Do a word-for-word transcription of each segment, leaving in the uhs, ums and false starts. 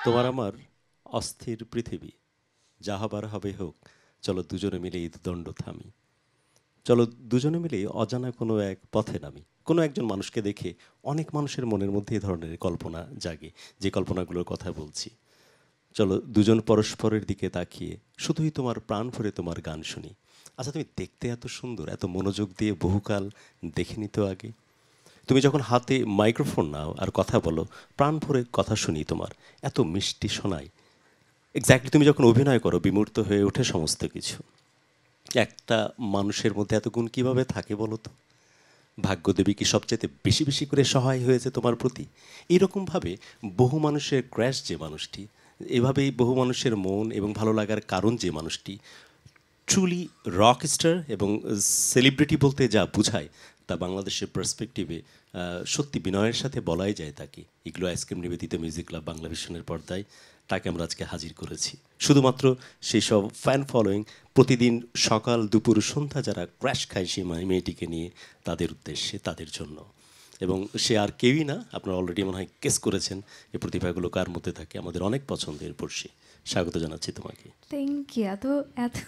তোমার আমার অস্থির পৃথিবী, যা হবার হবে হোক, চলো দুজনে মিলে ঈদ দণ্ড থামি। চলো দুজনে মিলে অজানা কোনো এক পথে নামি। কোনো একজন মানুষকে দেখে অনেক মানুষের মনের মধ্যে এই ধরনের কল্পনা জাগে, যে কল্পনাগুলোর কথা বলছি। চলো দুজন পরস্পরের দিকে তাকিয়ে শুধুই তোমার প্রাণ ভরে তোমার গান শুনি। আচ্ছা, তুমি দেখতে এত সুন্দর, এত মনোযোগ দিয়ে বহুকাল দেখিনি তো আগে। তুমি যখন হাতে মাইক্রোফোন নাও আর কথা বলো, প্রাণ ভরে কথা শুনি তোমার, এত মিষ্টি শোনায়। এক্স্যাক্টলি তুমি যখন অভিনয় করো, বিমূর্ত হয়ে ওঠে সমস্ত কিছু। একটা মানুষের মধ্যে এত গুণ কীভাবে থাকে বলো তো? ভাগ্যদেবী কি সবচেয়ে বেশি বেশি করে সহায় হয়েছে তোমার প্রতি? এইরকমভাবে বহু মানুষের ক্র্যাশ যে মানুষটি, এভাবেই বহু মানুষের মন এবং ভালো লাগার কারণ যে মানুষটি, ট্রুলি রক স্টার এবং সেলিব্রিটি বলতে যা বোঝায় তা বাংলাদেশের পার্সপেক্টিভে সত্যি বিনয়ের সাথে বলাই যায় তাকে। এগুলো আইসক্রিম নিবেদিত মিউজিক ক্লাব বাংলা ভিশনের পর্দায় তাকে আমরা আজকে হাজির করেছি শুধুমাত্র সেই সব ফ্যান ফলোয়িং, প্রতিদিন সকাল দুপুর সন্ধ্যা যারা ক্র্যাশ খায় সেই মেয়েটিকে নিয়ে, তাদের উদ্দেশ্যে, তাদের জন্য। এবং সে আর কেউই না, আপনারা অলরেডি মনে হয় কেস করেছেন এই প্রতিভাগুলো কার মধ্যে থাকে। আমাদের অনেক পছন্দের পড়শি, স্বাগত জানাচ্ছি তোমাকে। Thank you. এত এত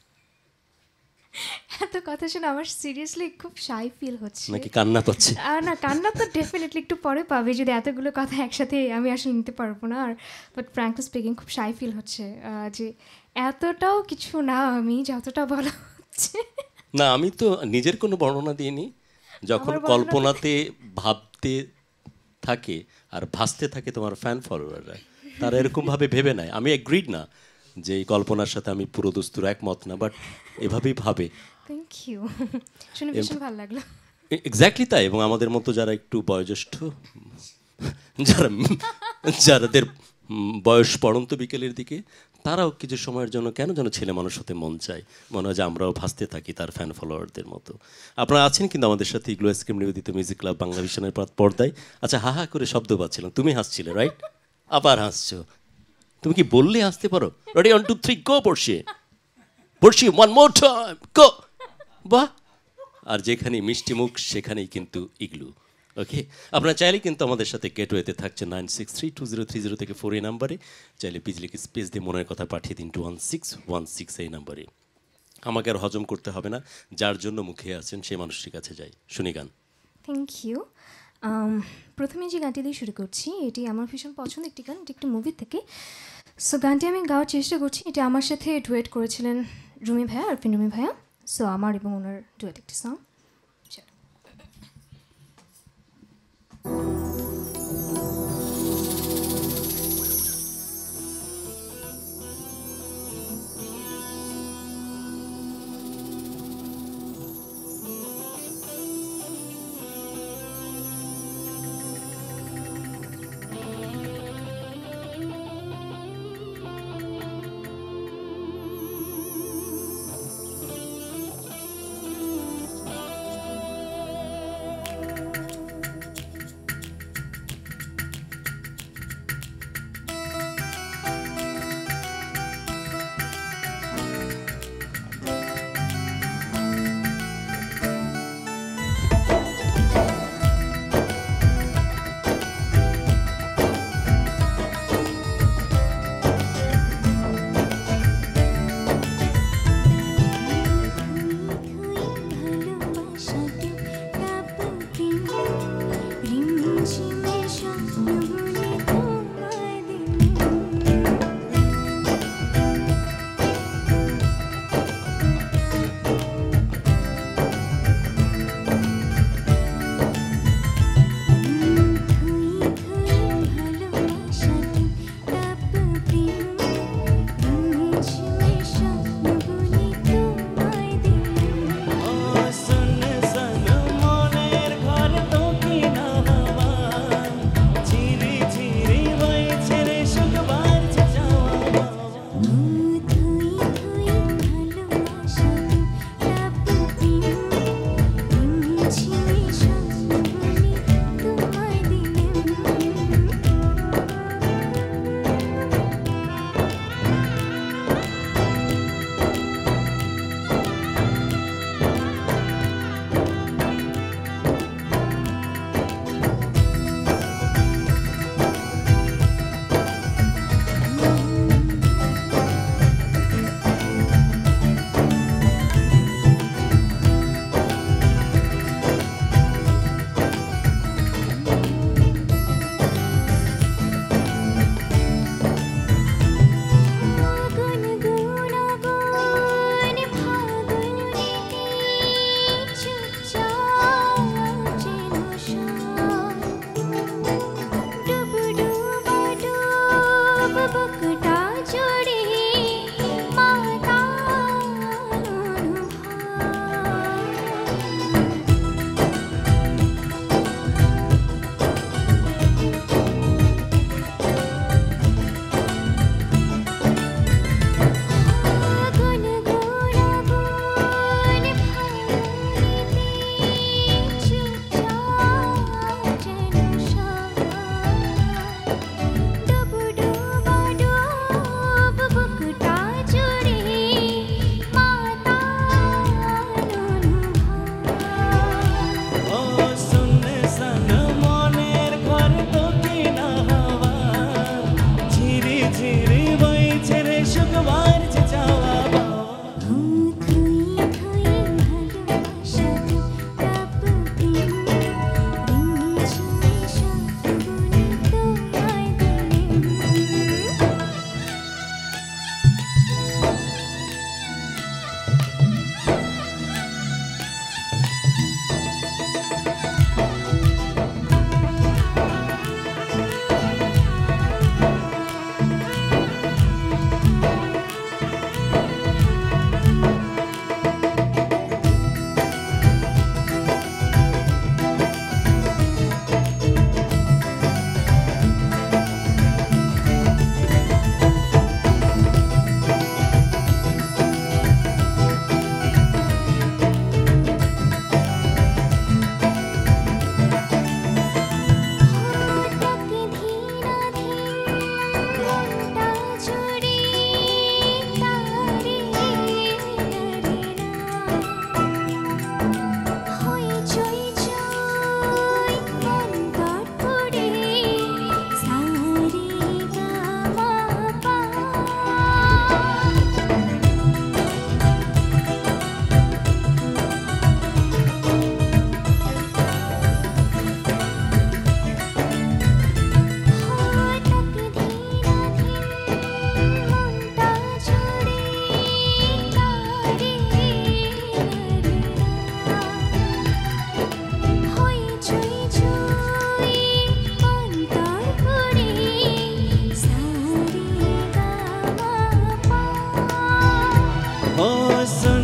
এত কথা শুনে আমার সিরিয়াসলি খুব শাই ফিল হচ্ছে। নাকি কান্না পাচ্ছে? আর না, কান্না তো ডেফিনেটলি একটু পরে পাবে, যদি এতগুলো কথা একসাথে আমি আসলে নিতে পারবো না। আর বাট ফ্র্যাঙ্কলি স্পিকিং খুব শাই ফিল হচ্ছে যে এতটাও কিছু না আমি যতটা বলা হচ্ছে। না, আমি তো নিজের কোনো বর্ণনা দিইনি। যখন কল্পনাতে ভাবতে থাকে আর ভাসতে থাকে তোমার ফ্যান ফলোয়াররা, তারা এরকমভাবে ভেবে নেয়। আমি এগ্রিড না যে এই কল্পনার সাথে আমি পুরো দস্তুর একমত না, বাট এভাবেই ভাবে। থ্যাংক ইউ, শুনে ভীষণ ভালো লাগলো। এক্স্যাক্টলি তাই। এবং আমাদের মতো যারা একটু বয়োজ্যেষ্ঠ, যারা যাদের বয়স পড়ন্ত বিকেলের দিকে, তারাও কিছু সময়ের জন্য কেন যেন ছেলে মানুষ হতে মন চায়। মনে হয় যে আমরাও ভাসতে থাকি তার ফ্যান ফলোয়ারদের মতো। আপনারা আছেন কিন্তু আমাদের সাথে ইগলো আইসক্রিম নিবেদিত মিউজিক ক্লাব বাংলা ভিশনের পর্দায়। আচ্ছা, হা হা করে শব্দ পাচ্ছিলাম, তুমি হাসছিলে রাইট? আবার হাসছো। তুমি কি বললে হাসতে পারো? Ready, one two three go Porshi, Porshi one more time গো। বাহ! আর যেখানেই মিষ্টি মুখ সেখানেই কিন্তু ইগলু। ওকে, আপনারা চাইলে কিন্তু আমাদের সাথে গেটওয়েতে থাকছে nine six three two zero three zero থেকে ফোর এই নাম্বারে। চাইলে বিজলিকে স্পেস দিয়ে মনের কথা পাঠিয়ে দিন two one six one six এই নাম্বারে। আমাকে আর হজম করতে হবে না, যার জন্য মুখে আছেন সেই মানুষটির কাছে যাই। শুনি গান। Thank you. প্রথমে যে গানটি দিয়ে শুরু করছি, এটি আমার ভীষণ পছন্দের একটি গান, এটি একটি মুভি থেকে। সো গানটি আমি গাওয়ার চেষ্টা করছি। এটা আমার সাথে ডুয়েট করেছিলেন রুমি ভাইয়া, আরফিন রুমি ভাইয়া। সো আমার এবং ওনার ডুয়েট একটি সং।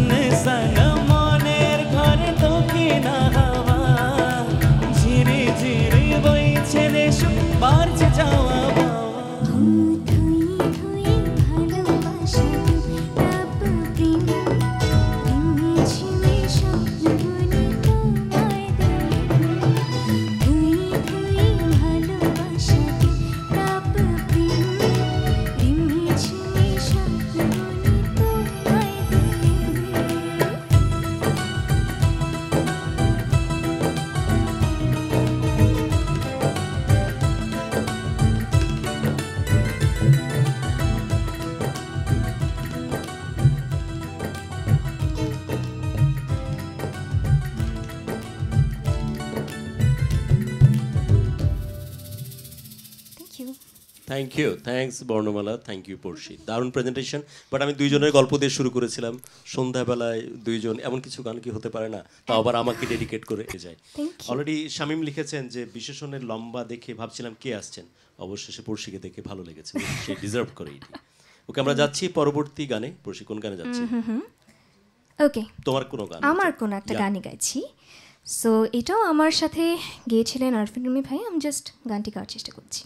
सुनने सनम মনের ঘরে তোকে না হাওয়া ঝিরি ঝিরি বইছে রে সুখ বাড়ছে যাওয়া পাওয়া thank you thanks Barnamala, thank you Porshi, দারুণ প্রেজেন্টেশন। বাট আমি দুইজনের গল্প দিয়ে শুরু করেছিলাম, সন্ধ্যাবেলায় দুইজন, এমন কিছু গান কি হতে পারে না? তা আবার আমাকে ডেডিকেট করে যায়। অলরেডি শামীম লিখেছেন যে বিশেষণের লম্বা দেখে ভাবছিলাম কে আসছেন, অবশেষে পড়শিকে দেখে ভালো লেগেছে, সে ডিজার্ভ করে এটি। ওকে, আমরা যাচ্ছি পরবর্তী গানে। পড়শি কোন গানে যাচ্ছি? ওকে, তোমার কোনো গান? আমার কোনো একটা গানই গাইছি। সো এটাও আমার সাথে গিয়েছিলেন আরফিন রুমি ভাই। আমি জাস্ট গানটি গাওয়ার চেষ্টা করছি।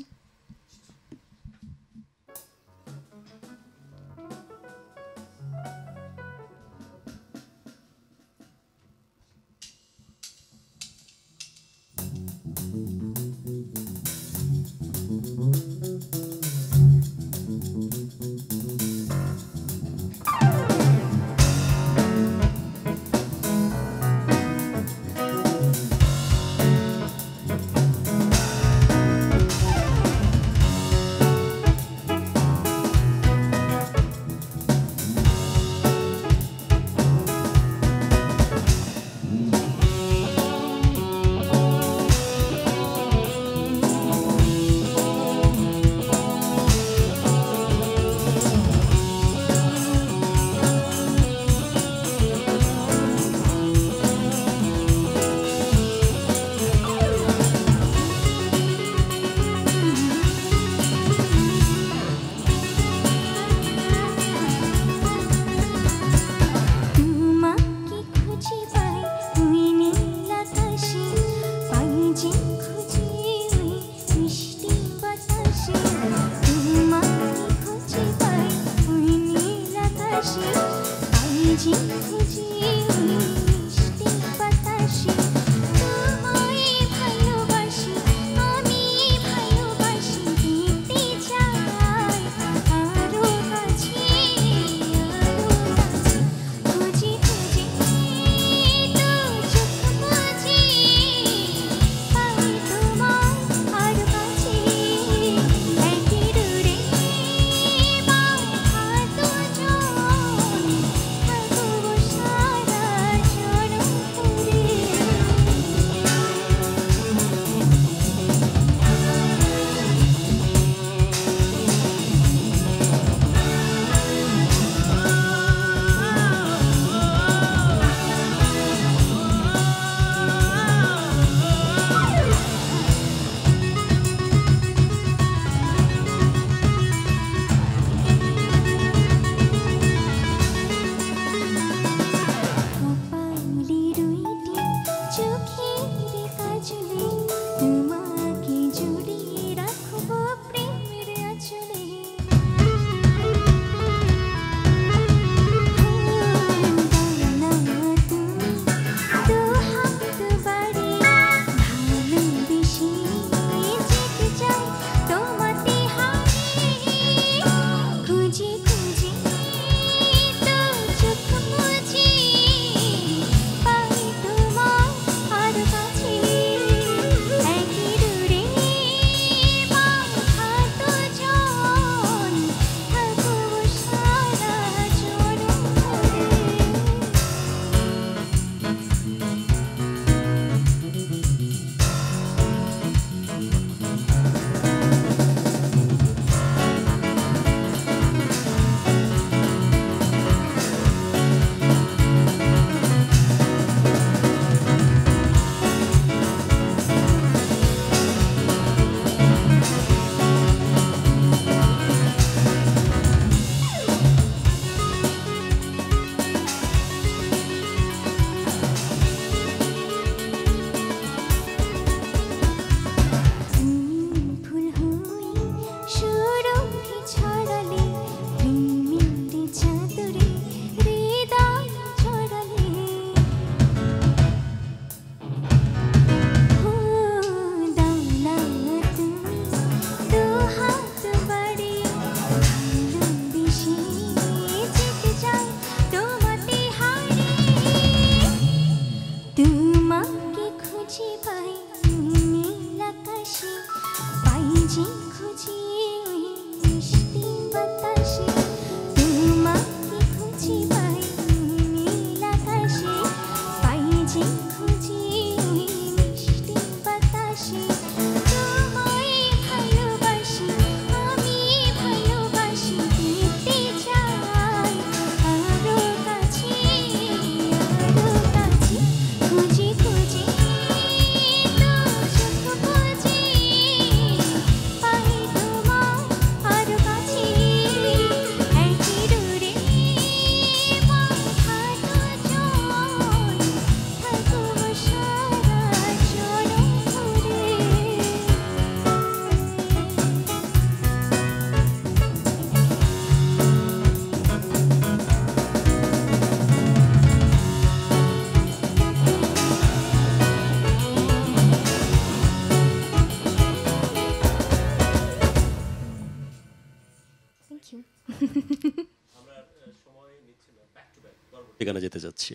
ঠিকানা যেতে যাচ্ছি।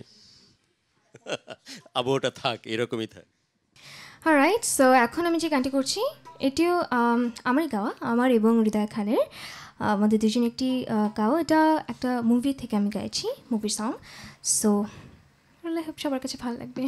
আবু ওটা থাক, এরকমই থাক। রাইট, সো এখন আমি যে গানটি করছি এটিও আম, আমারই গাওয়া, আমার এবং হৃদয় খানের আহ, আমাদের দুজন একটি আহ, গাওয়া। এটা একটা মুভি থেকে আমি গাইছি, মুভির সং। সো আই হোপ সবার কাছে ভালো লাগবে।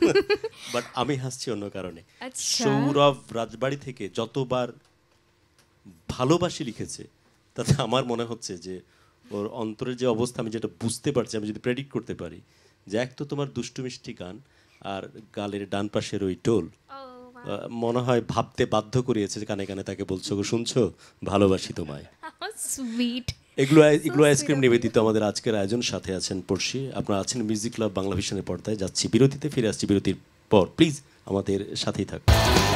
বাট আমি হাসছি অন্য কারণে। আচ্ছা। সৌরভ রাজবাড়ি থেকে যতবার ভালোবাসি লিখেছে তাতে আমার মনে হচ্ছে যে ওর অন্তরের যে অবস্থা আমি যেটা বুঝতে পারছি, আমি যদি প্রেডিক্ট করতে পারি যে এক তো তোমার দুষ্টু মিষ্টি গান আর গালের ডান পাশের ওই টোল আহ, মনে হয় ভাবতে বাধ্য করিয়েছে যে কানে কানে তাকে বলছো গো শুনছো ভালোবাসি তোমায়। সুইট। এগুলো এগুলো আইসক্রিম নিবেদিত আমাদের আজকের আয়োজন, সাথে আছেন পড়শি, আপনারা আছেন মিউজিক ক্লাব বাংলা ভিশনের পর্দায়। যাচ্ছি বিরতিতে, ফিরে আসছি বিরতির পর, প্লিজ আমাদের সাথেই থাকুন।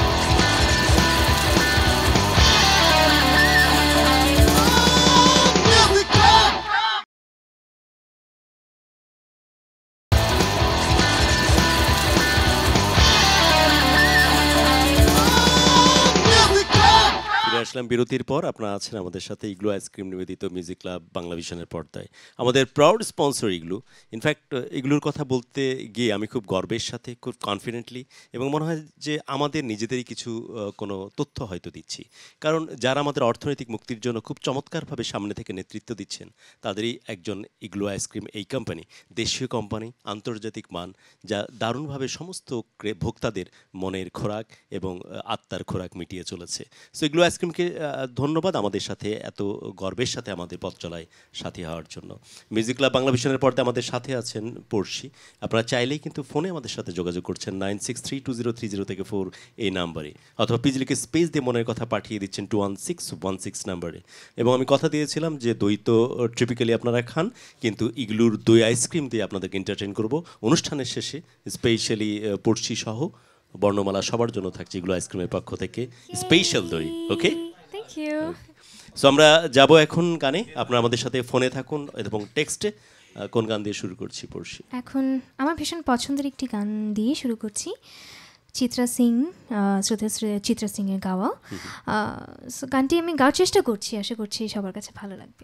ফিরে আসলাম বিরতির পর, আপনারা আছেন আমাদের সাথে ইগলু আইসক্রিম নিবেদিত মিউজিক ক্লাব বাংলা ভিশনের পর্দায়। আমাদের প্রাউড স্পন্সর ইগলু। ইনফ্যাক্ট ইগলুর কথা বলতে গিয়ে আমি খুব গর্বের সাথে, খুব কনফিডেন্টলি, এবং মনে হয় যে আমাদের নিজেদেরই কিছু আহ, কোনো তথ্য হয়তো দিচ্ছি, কারণ যারা আমাদের অর্থনৈতিক মুক্তির জন্য খুব চমৎকারভাবে সামনে থেকে নেতৃত্ব দিচ্ছেন তাদেরই একজন ইগলু আইসক্রিম। এই কোম্পানি দেশীয় কোম্পানি, আন্তর্জাতিক মান, যা দারুণভাবে সমস্ত ক্রে- ভোক্তাদের মনের খোরাক এবং আহ, আত্মার খোরাক মিটিয়ে চলেছে। সো ইগলু আইসক্রিমকে আহ, ধন্যবাদ আমাদের সাথে এত গর্বের সাথে আমাদের পথ চলায় সাথী হওয়ার জন্য। মিউজিক ক্লাব বাংলা ভিশনের পর্দায় আমাদের সাথে আছেন পড়শি। আপনারা চাইলেই কিন্তু ফোনে আমাদের সাথে যোগাযোগ করছেন nine six three two zero three zero থেকে ফোর এই নাম্বারে, অথবা পিজলিকে স্পেস দিয়ে মনের কথা পাঠিয়ে দিচ্ছেন two one six one six নাম্বারে। এবং আমি কথা দিয়েছিলাম যে দই তো ট্রিপিক্যালি আপনারা খান, কিন্তু ইগলুর দই আইসক্রিম দিয়ে আপনাদেরকে এন্টারটেইন করব অনুষ্ঠানের শেষে। স্পেশালি পড়শি সহ বর্ণমালা সবার জন্য থাকছে ইগলু আইসক্রিমের পক্ষ থেকে স্পেশাল দই। ওকে, থ্যাংক ইউ। সো আমরা যাব এখন গানে, আপনারা আমাদের সাথে ফোনে থাকুন এবং টেক্সটে। কোন গান দিয়ে শুরু করছি পড়শি? এখন আমার ভীষণ পছন্দের একটি গান দিয়ে শুরু করছি, চিত্রা সিং, শ্রদ্ধা চিত্রা সিংয়ের গাওয়া। সো গানটি আমি গাওয়ার চেষ্টা করছি, আশা করছি সবার কাছে ভালো লাগবে।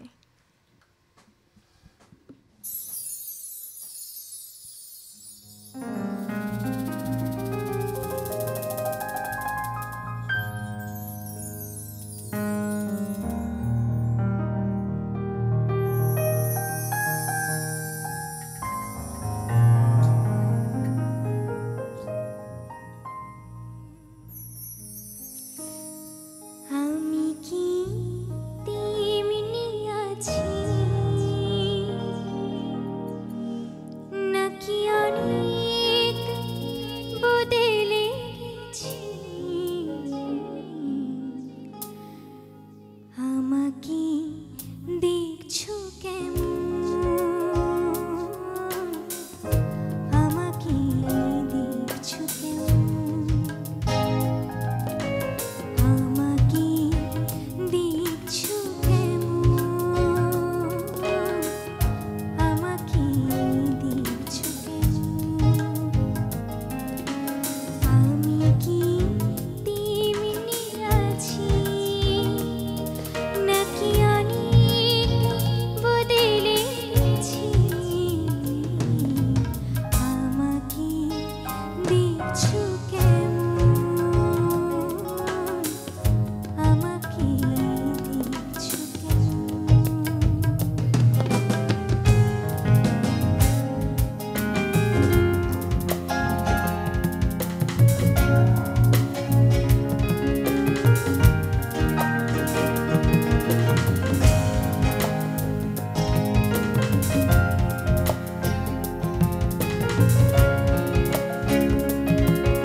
আমি কি তেমনি আছি নাকি অনেক বদলে গেছি? আমাকে দেখছো কেমন, আমাকে দেখছো কেমন, আমাকে দেখছো কেমন, আমাকে দেখছো কেমন? আমি কি তেমনি আছি নাকি অনেক বদলে গেছি? আমাকে দেখছো কেমন, আমাকে দেখছো কেমন?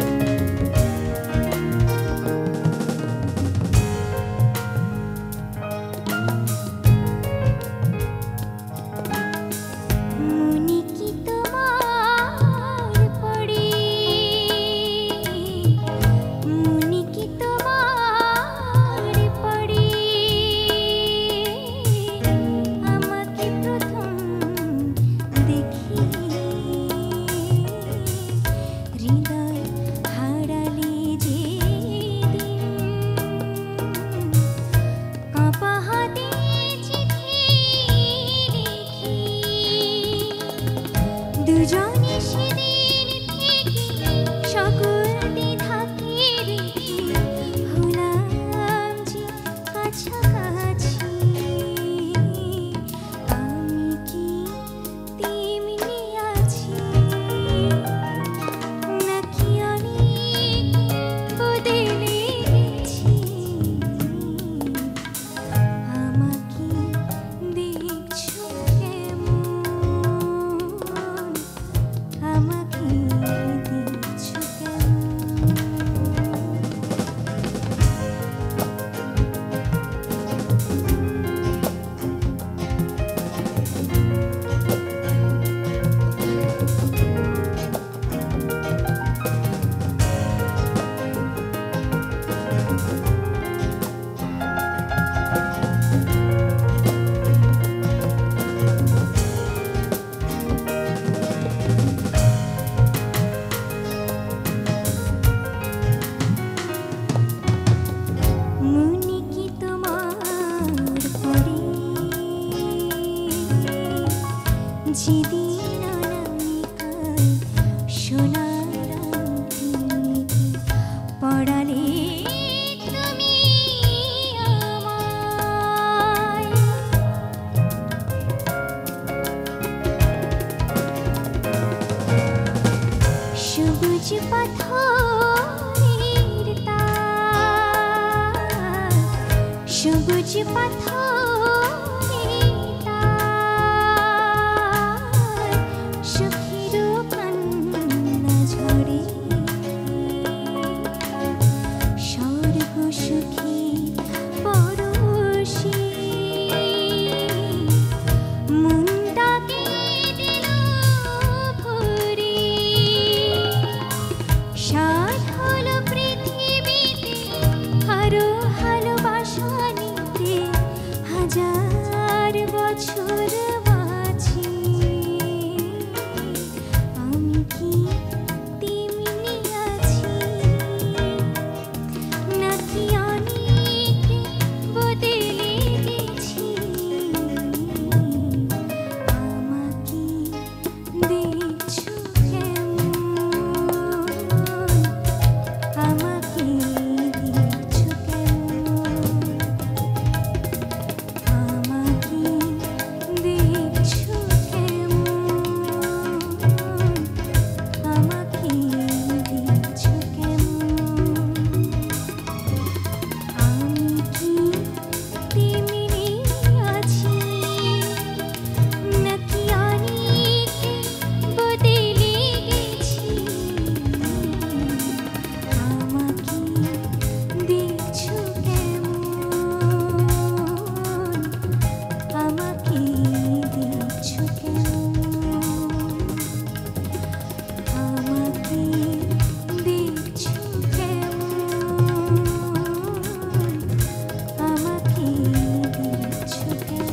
পাথরের তার, সবুজ পাথরের তার, সুখেরও কান্না ঝরে, স্বর্গ সুখী পরশী মুন্ডাকে দিল ভরে, সাত হলো পৃথিবীতে আরো ভালোবাসা নিতে, হাজার বছর বাঁচি আমি কি তেমনি আছি, নাকি অনেক বদলে গেছি, আমাকে দেখছো কেমন, আমাকে দেখছো কেমন, আমাকে দেখছো কেমন, আমাকে দেখছো কেমন, আমি কি তেমনি আছি, নাকি অনেক বদলে গেছি, আমাকে দেখছো কেমন, আমাকে দেখছো কেমন, আমাকে দেখছো কেমন, আমাকে দেখছো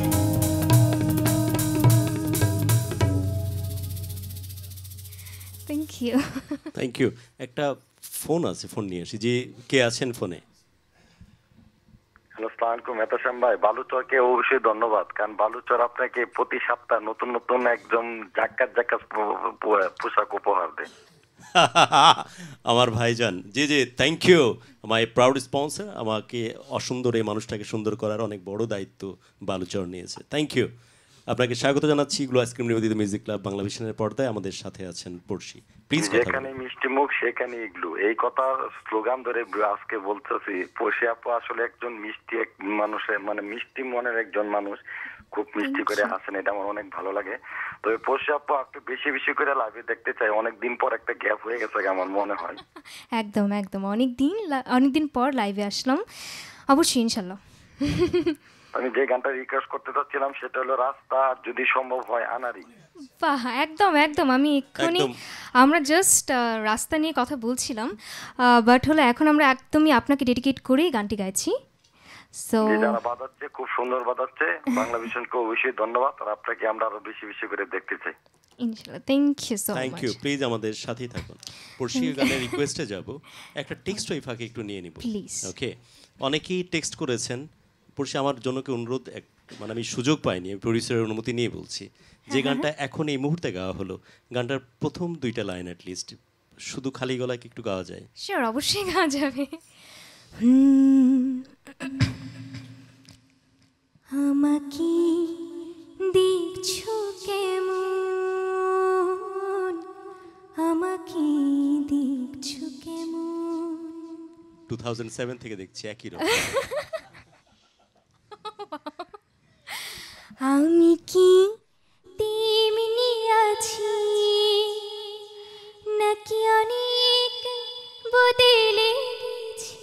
কেমন। Thank you. Thank you. একটা ফোন আছে, ফোন নিয়ে আসি। যে কে আছেন ফোনে? হ্যালো, আসসালামু আলাইকুম মেহতাব ভাই। বালুচরকে অবশ্যই ধন্যবাদ, কারণ বালুচর আপনাকে প্রতি সপ্তাহ নতুন নতুন একদম জাক্কাত জাক্কাত পো- পো- পোশাক উপহার দেয়। আমার ভাইজান, জি জি, thank you my proud sponsor. আমাকে অসুন্দর এই মানুষটাকে সুন্দর করার অনেক বড় দায়িত্ব বালুচর নিয়েছে। Thank you. আপনাকে স্বাগত জানাচ্ছি গ্লো আইসক্রিম নিবেদিত মিউজিক ক্লাব বাংলা ভিশনের পর্দায়। আমাদের সাথে আছেন পড়শি, প্লিজ কথা যেখানে বলুন। মিষ্টি মুখ সেখানে ইগলু, এই কথা স্লোগান ধরে আজকে বলতেছি। পশি আপু আসলে একজন মিষ্টি এক মানুষের, মানে মিষ্টি মনের একজন মানুষ, খুব মিষ্টি করে হাসেন, এটা আমার অনেক ভালো লাগে। তবে পশি আপু একটু বেশি বেশি করে লাইভে দেখতে চাই, অনেকদিন পর একটা গ্যাপ হয়ে গেছে আমার মনে হয়। একদম একদম, অনেক দিন অনেক দিন পর লাইভে আসলাম, অবশ্যই ইনশাল্লাহ। আমি যে গানটা রিকোয়েস্ট করতে চাচ্ছিলাম সেটা হলো রাস্তা, আর যদি সম্ভব হয় আনারি। বাহ, একদম একদম। আমি এক্ষুনি একদম। আমরা জাস্ট রাস্তা নিয়ে কথা বলছিলাম, বাট হলো এখন আমরা একদমই আপনাকে ডেডিকেট করেই গানটি গাইছি। সো যে যারা বাজাচ্ছে খুব সুন্দর বাজাচ্ছে, বাংলা ভিশনকে অবশ্যই ধন্যবাদ, আর আপনাকে আমরা আরো বেশি বেশি করে দেখতে চাই। ইনশাল্লাহ, thank you so thank much. You. Please আমাদের সাথেই থাকুন। পড়শি গানের রিকোয়েস্টে যাব। একটা টেক্সট ওই ফাঁকে একটু নিয়ে নিব। Please. ওকে। অনেকেই টেক্সট করেছেন। পড়শি আমার জন্য কি অনুরোধ, এক- মানে আমি সুযোগ পাইনি, আমি প্রডিউসারের অনুমতি নিয়ে বলছি। যে গানটা এখন এই মুহূর্তে গাওয়া হলো, গানটার প্রথম দুইটা লাইন অ্যাট লিস্ট শুধু খালি গলায় কি একটু গাওয়া যায়? শিওর, অবশ্যই গাওয়া যাবে। আমাকে দেখছো কেমন, আমাকে দেখছো কেমন, টু থাউজেন্ড সেভেন থেকে দেখছি একই রকম। আমি কি তেমনি আছি, নাকি অনেক বদলে গেছি,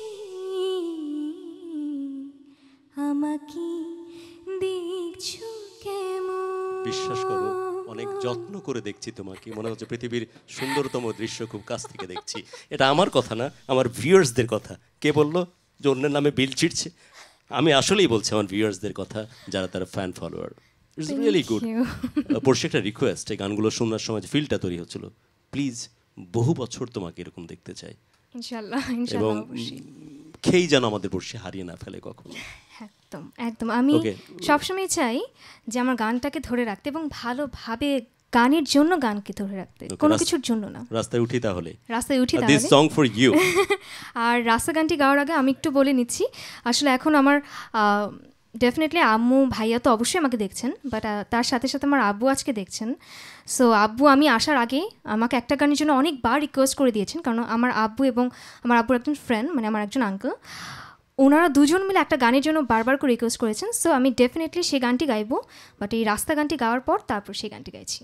আমাকে দেখছো কেমন। বিশ্বাস করো, অনেক যত্ন করে দেখছি তোমাকে, মনে হচ্ছে পৃথিবীর সুন্দরতম দৃশ্য খুব কাছ থেকে দেখছি। এটা আমার কথা না, আমার ভিউয়ার্সদের কথা। কে বললো যে অন্যের নামে বিল ছিটছে? আমি আসলেই বলছি আমার ভিউয়ার্সদের কথা, যারা তারা fan follower. It's really good. you. পড়ছি একটা রিকোয়েস্ট, এই গানগুলো শোনার সময় যে ফিলটা তৈরি হচ্ছিল, প্লিজ বহু বছর তোমাকে এরকম দেখতে চাই, ইনশাল্লাহ এবং ইনশাল্লাহ, অবশ্যই। খেয়েই যেন আমাদের পড়শি হারিয়ে না ফেলে কখনো। একদম একদম। আমি Okay. সবসময় চাই যে আমার গানটাকে ধরে রাখতে এবং ভালোভাবে গানের জন্য গানকে ধরে রাখতে, Okay, কোনো রাস- কিছুর জন্য না। রাস্তায় উঠি তাহলে, রাস্তায় উঠি দিস তাহলে। Song for you. আর রাস্তা গানটি গাওয়ার আগে আমি একটু বলে নিচ্ছি, আসলে এখন আমার আহ, ডেফিনেটলি আম্মু ভাইয়া তো অবশ্যই আমাকে দেখছেন, বাট তার সাথে সাথে আমার আব্বু আজকে দেখছেন। সো আব্বু আমি আসার আগে আমাকে একটা গানের জন্য অনেকবার রিকোয়েস্ট করে দিয়েছেন, কারণ আমার আব্বু এবং আমার আব্বুর একজন ফ্রেন্ড, মানে আমার একজন আঙ্কেল, ওনারা দুজন মিলে একটা গানের জন্য বারবার করে রিকোয়েস্ট করেছেন। সো আমি ডেফিনেটলি সেই গানটি গাইবো, বাট এই রাস্তা গানটি গাওয়ার পর তারপর সেই গানটি গাইছি।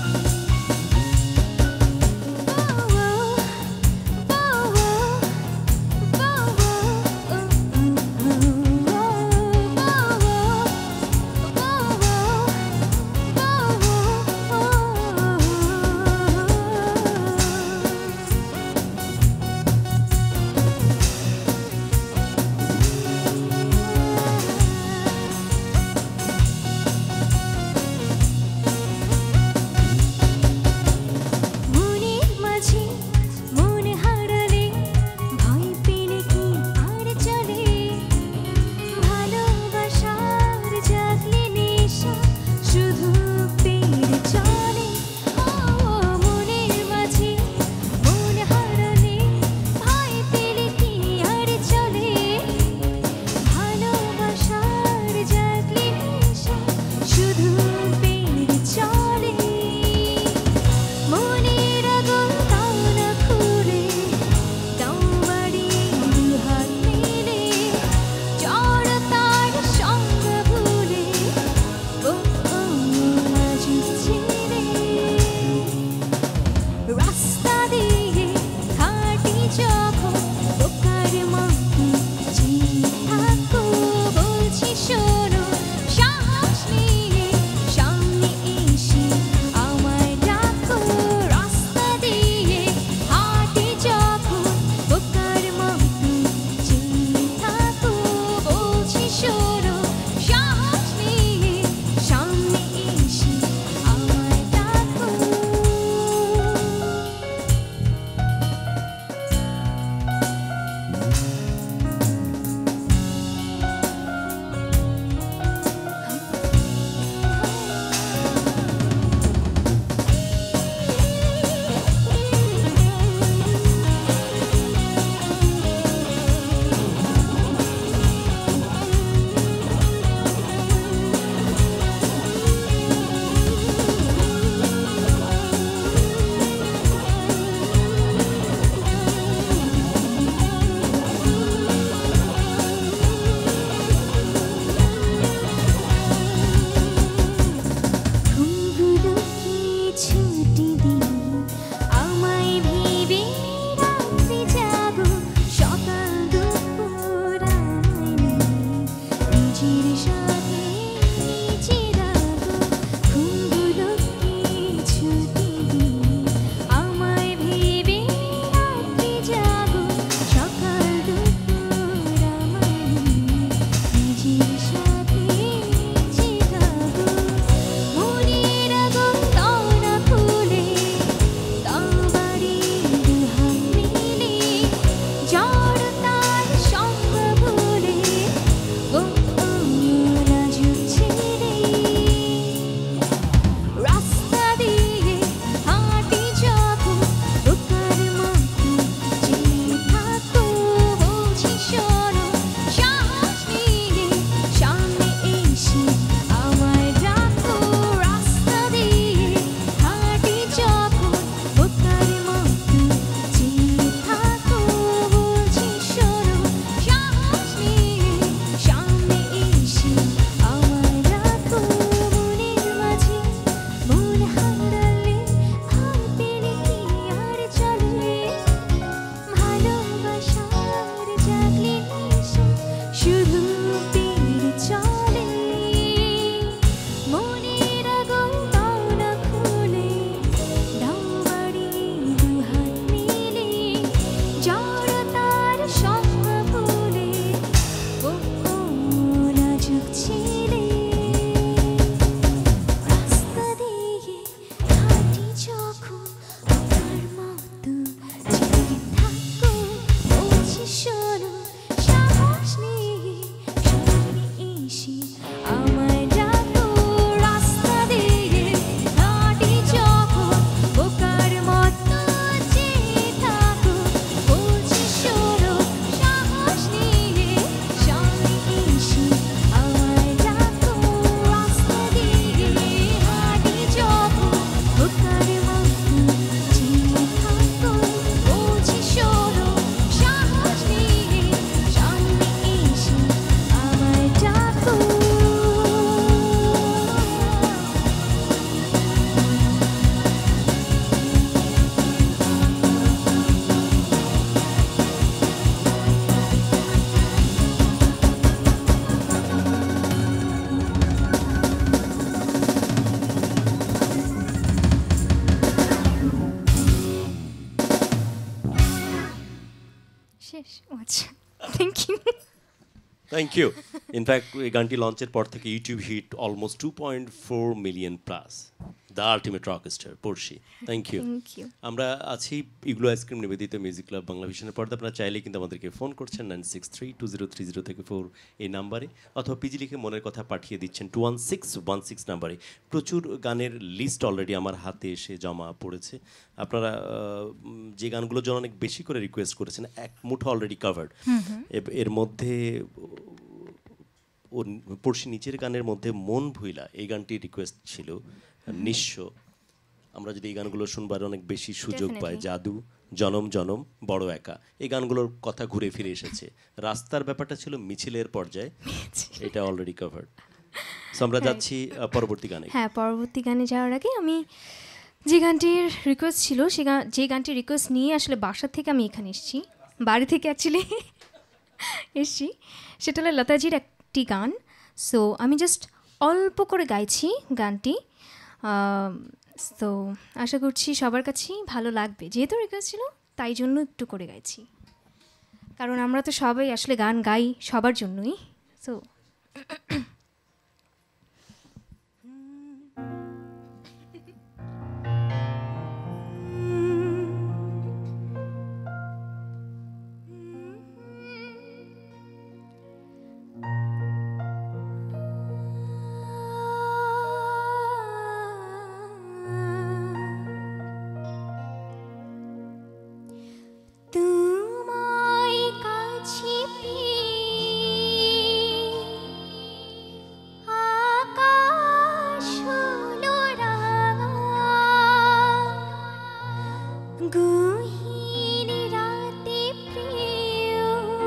Whoa, whoa, whoa, whoa. শেষ ও আচ্ছা thank you thank you in fact এই গানটি লঞ্চের পর থেকে YouTube hit almost two point four million plus the ultimate rock star Porshi thank you thank you আমরা আছি ইগলো আইসক্রিম নিবেদিত মিউজিক ক্লাব বাংলা ভিশনের পর্দা আপনারা চাইলে কিন্তু আমাদেরকে ফোন করছেন nine six three two zero three zero থেকে ফোর এই নাম্বারে অথবা পিজি লিখে মনের কথা পাঠিয়ে দিচ্ছেন two one six one six নাম্বারে প্রচুর গানের লিস্ট অলরেডি আমার হাতে এসে জমা পড়েছে আপনারা আহ, উম, যে গানগুলোর জন্য অনেক বেশি করে রিকোয়েস্ট করেছেন এক মুঠো অলরেডি কাভার্ড এর মধ্যে ও পড়শি নিচের গানের মধ্যে মন ভুইলা এই গানটি রিকোয়েস্ট ছিল নিঃস্ব আমরা যদি এই গানগুলো শুনবার অনেক বেশি সুযোগ পাই Definitely. জাদু জনম জনম বড় একা এই গানগুলোর কথা ঘুরে ফিরে এসেছে রাস্তার ব্যাপারটা ছিল মিছিলের পর্যায়ে এটা অলরেডি কভার্ড সো আমরা যাচ্ছি আহ, পরবর্তী গানে হ্যাঁ পরবর্তী গানে যাওয়ার আগে আমি যে গানটির রিকোয়েস্ট ছিল সে গান যে গানটির রিকোয়েস্ট নিয়ে আসলে বাসা থেকে আমি এখানে এসেছি বাড়ি থেকে অ্যাকচুয়ালি এসেছি সেটা হলো লতাজির একটি গান সো আমি জাস্ট অল্প করে গাইছি গানটি তো আশা করছি সবার কাছেই ভালো লাগবে যেহেতু রিকোয়েস্ট ছিল তাই জন্য একটু করে গাইছি কারণ আমরা তো সবাই আসলে গান গাই সবার জন্যই সো তোমায় কাছে পেয়ে আকাশ হলো রাঙা গহীন রাতে প্রিয়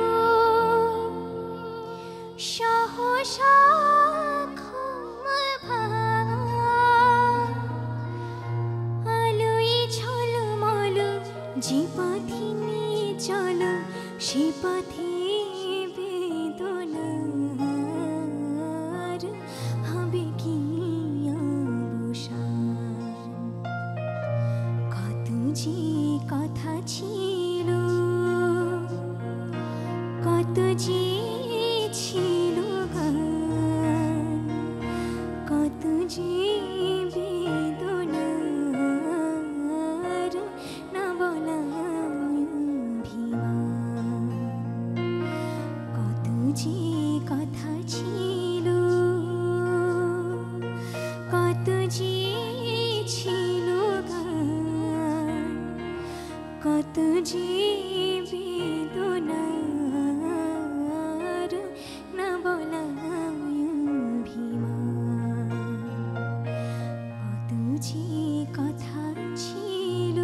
সহসা ঘুম ভাঙা আলোয় ঝলমল যে পথে নিয়ে চলো সে পথে বেদনার হবে কি অবসান কত যে কথা ছিল কত যে ছিল গান কত যে বেদনার না বলা অভিমান কত যে কথা ছিল কত যে ছিল গান কত যে বেদনার না বলা অভিমান কত যে কথা ছিল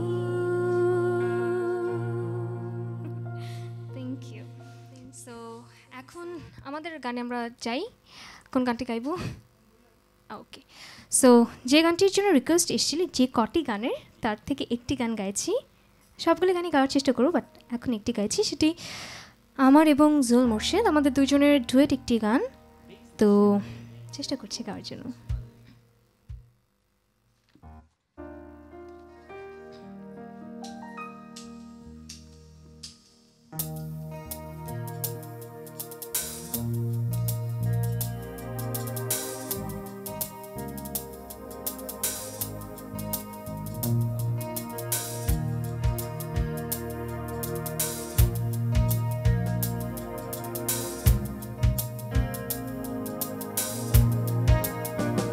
থ্যাংক ইউ সো এখন আমাদের গানে আমরা যাই কোন গানটি গাইবো ওকে সো যে গানটির জন্য রিকোয়েস্ট এসেছিল যে কটি গানের তার থেকে একটি গান গাইছি সবগুলো গানই গাওয়ার চেষ্টা করবো বাট এখন একটি গাইছি সেটি আমার এবং জুল মোর্শেদ আমাদের দুজনের ডুয়েট একটি গান তো চেষ্টা করছি গাওয়ার জন্য তোমায়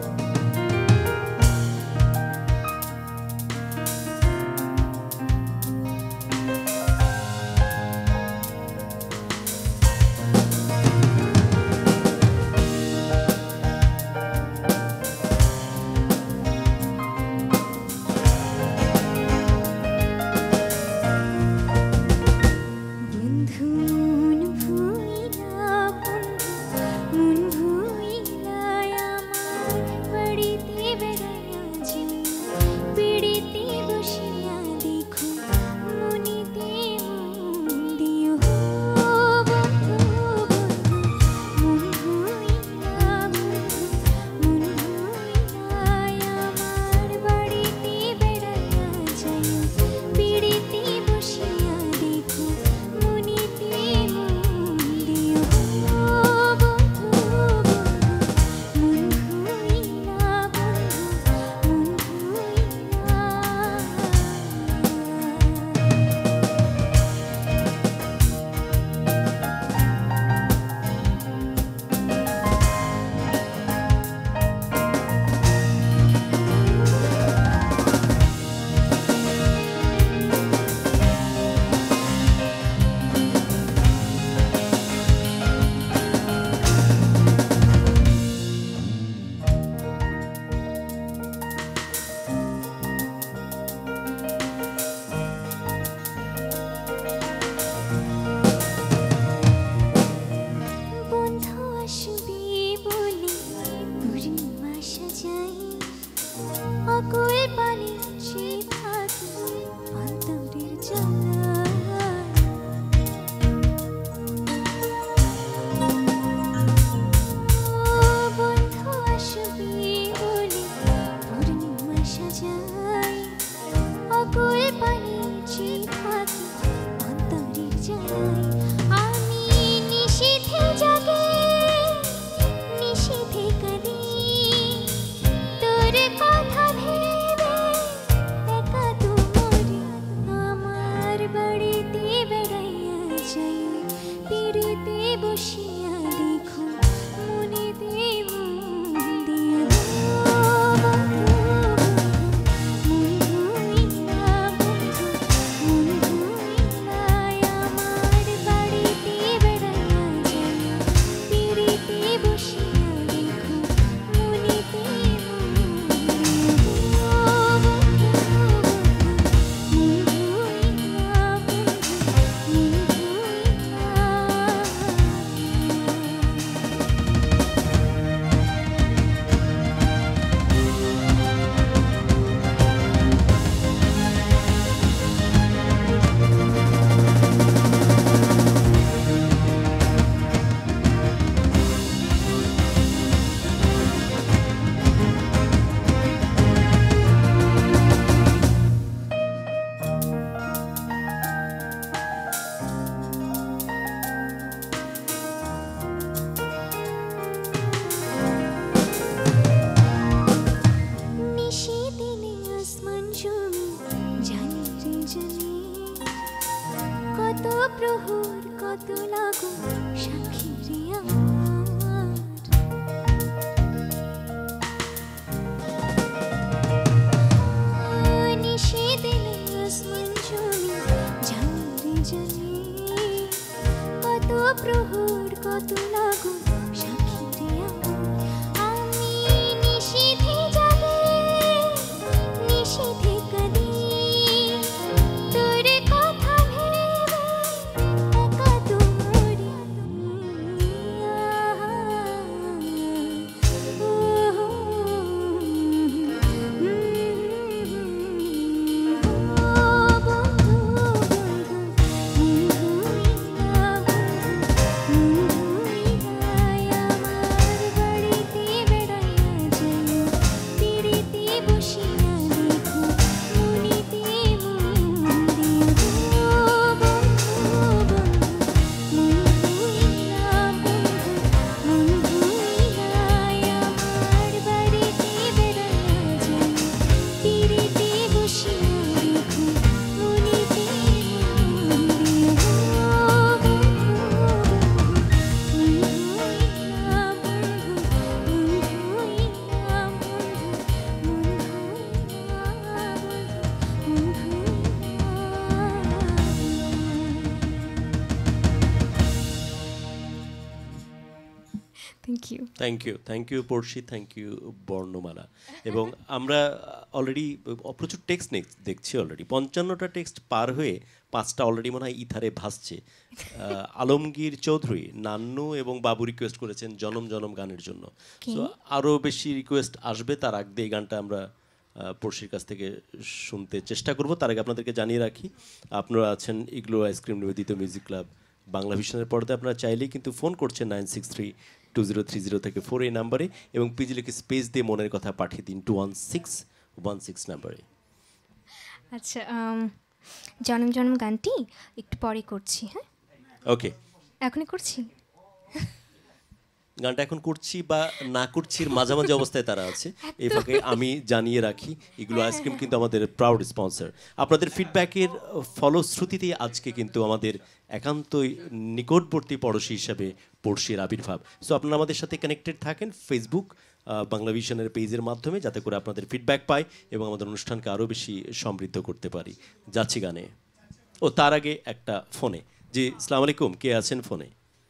আমি নিশীথে জাগে নিশীথে কাঁদি তোর কথা ভেবে একা তো মরি আমার বাড়িতে বেড়াইয়া যাই পিড়িতে বসিয়া দেখো মনেতে মন দিয়া কত প্রহর কত লাগো সাক্ষী রে আমার নিষেধে আসমান জমি জানি রে জানি কত প্রহর কত লাগো সাক্ষী রে আমার আমি নিষেধে যাবে নিষেধে কাঁদি তোর কথা ভেবে একা তো মরি thank you thank you thank you Porshi thank you Barnamala এবং আমরা অলরেডি প্রচুর টেক্সট দেখছি অলরেডি পঞ্চান্নটা টেক্সট পার হয়ে পাঁচটা অলরেডি মনে হয় ইথারে ভাসছে আহ, আলমগীর চৌধুরী নান্নু এবং বাবু রিকোয়েস্ট করেছেন জনম জনম গানের জন্য কি? সো আরও বেশি রিকোয়েস্ট আসবে তার আগে এই গানটা আমরা আহ, পড়শির কাছ থেকে শুনতে চেষ্টা করব তার আগে আপনাদেরকে জানিয়ে রাখি আপনারা আছেন ইগলো আইসক্রিম নিবেদিত মিউজিক ক্লাব বাংলা ভিশনের পর্দায় আপনারা চাইলেই কিন্তু ফোন করছেন nine six three two zero three zero থেকে ফোর এই নাম্বারে এবং পিজি লিখে স্পেস দিয়ে মনের কথা পাঠিয়ে দিন two one six one six নাম্বারে। আচ্ছা আম, জনম জনম গানটি একটু পরে করছি, হ্যাঁ ওকে, এখনই করছি। গানটা এখন করছি বা না করছির মাঝামাঝি অবস্থায় তারা আছে। এই ফাঁকে আমি জানিয়ে রাখি এগুলো আইসক্রিম কিন্তু আমাদের প্রাউড স্পন্সর। আপনাদের ফিডব্যাকের ফলশ্রুতিতে আজকে কিন্তু আমাদের একান্তই নিকটবর্তী পড়শি হিসাবে পড়শির আবির্ভাব। সো আপনারা আমাদের সাথে কানেক্টেড থাকেন ফেসবুক বাংলা ভিশনের পেজের মাধ্যমে, যাতে করে আপনাদের ফিডব্যাক পাই এবং আমাদের অনুষ্ঠানকে আরও বেশি সমৃদ্ধ করতে পারি। যাচ্ছি গানে। ও তার আগে একটা ফোনে। জি আসসালামু আলাইকুম, কে আছেন ফোনে?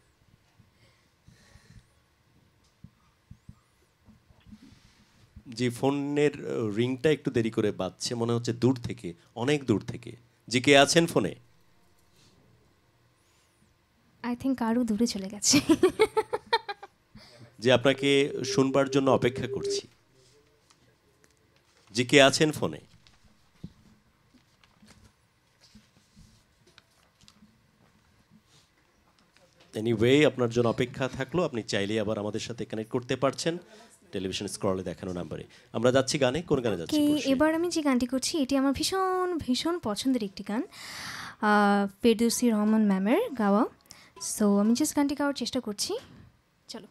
জি ফোনের রিংটা একটু দেরি করে বাজছে, মনে হচ্ছে দূর থেকে, অনেক দূর থেকে। জি কে আছেন ফোনে? আই থিঙ্ক আরও দূরে চলে গেছে। যে আপনাকে শুনবার জন্য অপেক্ষা করছি। জি কে আছেন ফোনে? এনিওয়ে আপনার জন্য অপেক্ষা থাকলো, আপনি চাইলেই আবার আমাদের সাথে কানেক্ট করতে পারছেন টেলিভিশন স্ক্রলে দেখানো নাম্বারে। আমরা যাচ্ছি গানে। কোন গানে যাচ্ছি? কি এবার আমি যে গানটি করছি এটি আমার ভীষণ ভীষণ পছন্দের একটি গান। ফেরদৌসী রহমান ম্যামের গাওয়া। সো আমি জাস্ট গানটি গাওয়ার চেষ্টা করছি, চলো।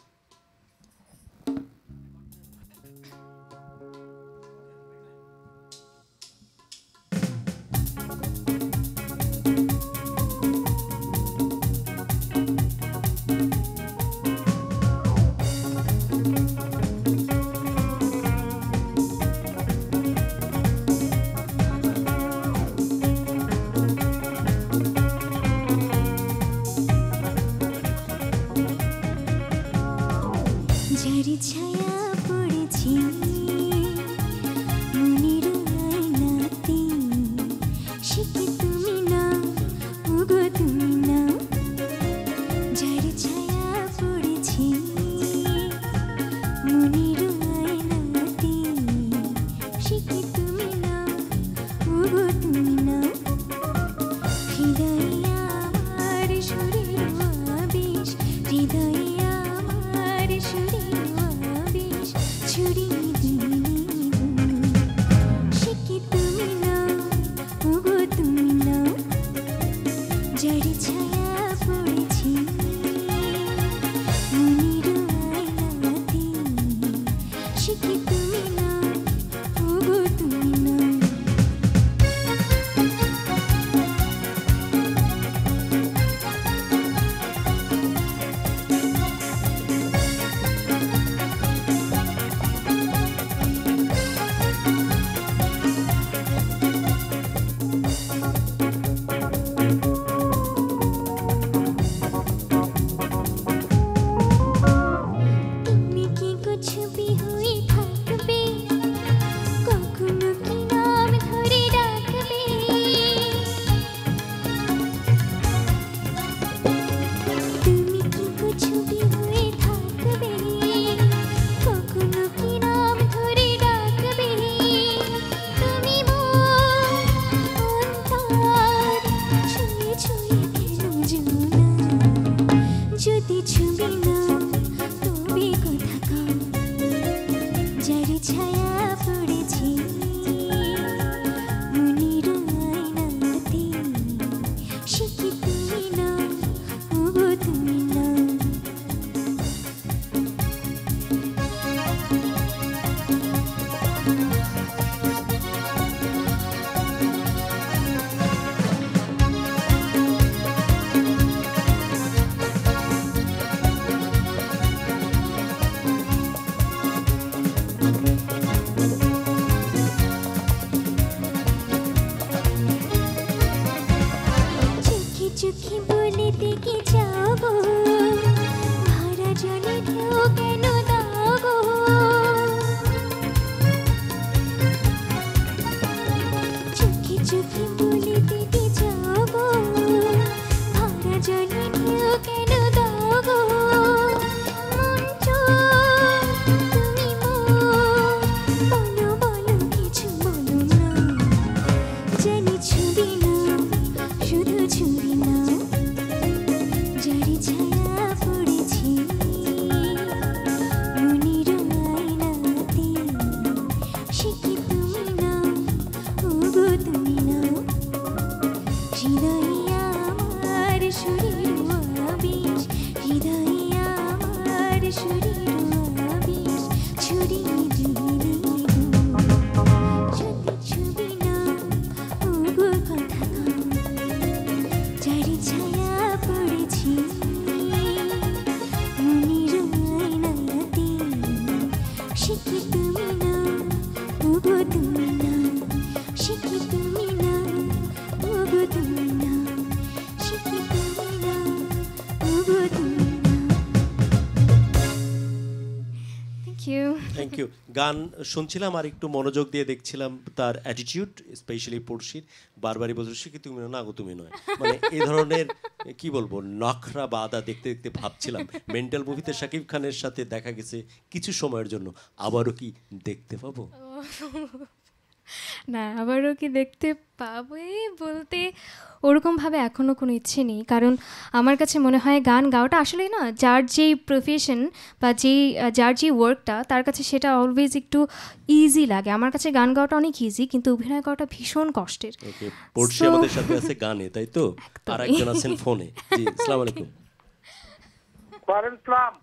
ঝাড়ি ছায়া পড়েছি মনের আয়নাতে, সে কি তুমি না, ওগো তুমি না। ঝাড়ি ছায়া পড়েছি মনের আয়নাতে, সে কি তুমি না, ওগো তুমি না। হৃদয়ে আমার শরীর আবেশ, হৃদয়ে আমার শরীর আবেশ ছড়িয়ে দিলি তুমি। সে কি তুমি না, ওগো তুমি না। ঝাড়ি ছায়া পড়েছি মনের আয়নাতে, সে কি তুমি না, ওগো তুমি না। তুমি কি গো ছবি হয়ে থাকবে, কখনো কি নাম ধরে ডাকবে। তুমি কি গো ছবি হয়ে থাকবে, কখনো কি নাম ধরে ডাকবে। তুমি মোর অন্তর ছুঁয়ে ছুঁয়ে কেন জানো না। যদি ছবি না তবে কথা কও। ঝাড়ি ছায়া পড়েছি মনের আয়নাতে, সে কি তুমি না, ওগো তুমি না। চোখে চোখে বলে দেখে যাও গো, ভরা জলে ঢেউ কেন দাও গো। চোখে চোখে বলে দেখে যাও গো, ভরা জলে ঢেউ কেন দাও গো। মন চোর তুমি মোর, বলো বলো কিছু বলো না। জানি ছবি না, শুধু ছবি না। ঝাড়ি ছায়া পড়েছি মনের আয়নাতে, সে কি তুমি না, ওগো তুমি না। হৃদয়ে আমার শরীর আবেশ, হৃদয়ে আমার শরীর আবেশ ছড়িয়ে দিলি তুমি। যদি ছবি না, ওগো কথা কও। ঝাড়ি ছায়া পড়েছি মনের আয়নাতে, সে কি তুমি না, ওগো তুমি না। সে কি তুমি না, ওগো তুমি না। সে কি তুমি না, ওগো তুমি না। Thank you. Thank you. গান শুনছিলাম আর একটু মনোযোগ দিয়ে দেখছিলাম তার অ্যাটিটিউড, স্পেশালি পড়শির। বারবারই বলছিল সে কি তুমি না, গো তুমি নয়। মানে এই ধরনের কি বলবো নখরা বা আদা দেখতে দেখতে ভাবছিলাম মেন্টাল মুভিতে শাকিব খানের সাথে দেখা গেছে কিছু সময়ের জন্য, আবারও কি দেখতে পাবো? না আবারও কি দেখতে পাবে বলতে ওরকমভাবে এখনও কোনো ইচ্ছে নেই, কারণ আমার কাছে মনে হয় গান গাওয়াটা আসলে না যার যেই প্রফেশন বা যেই যার যে ওয়ার্কটা তার কাছে সেটা অলওয়েজ একটু ইজি লাগে। আমার কাছে গান গাওয়াটা অনেক ইজি, কিন্তু অভিনয় করাটা ভীষণ কষ্টের। ওকে, পড়শি So- আমাদের সাথে আছে গানে, তাই তো? আর একজন আছেন ফোনে। জি, আসসালামু আলাইকুম। ওয়ারেন ইসলাম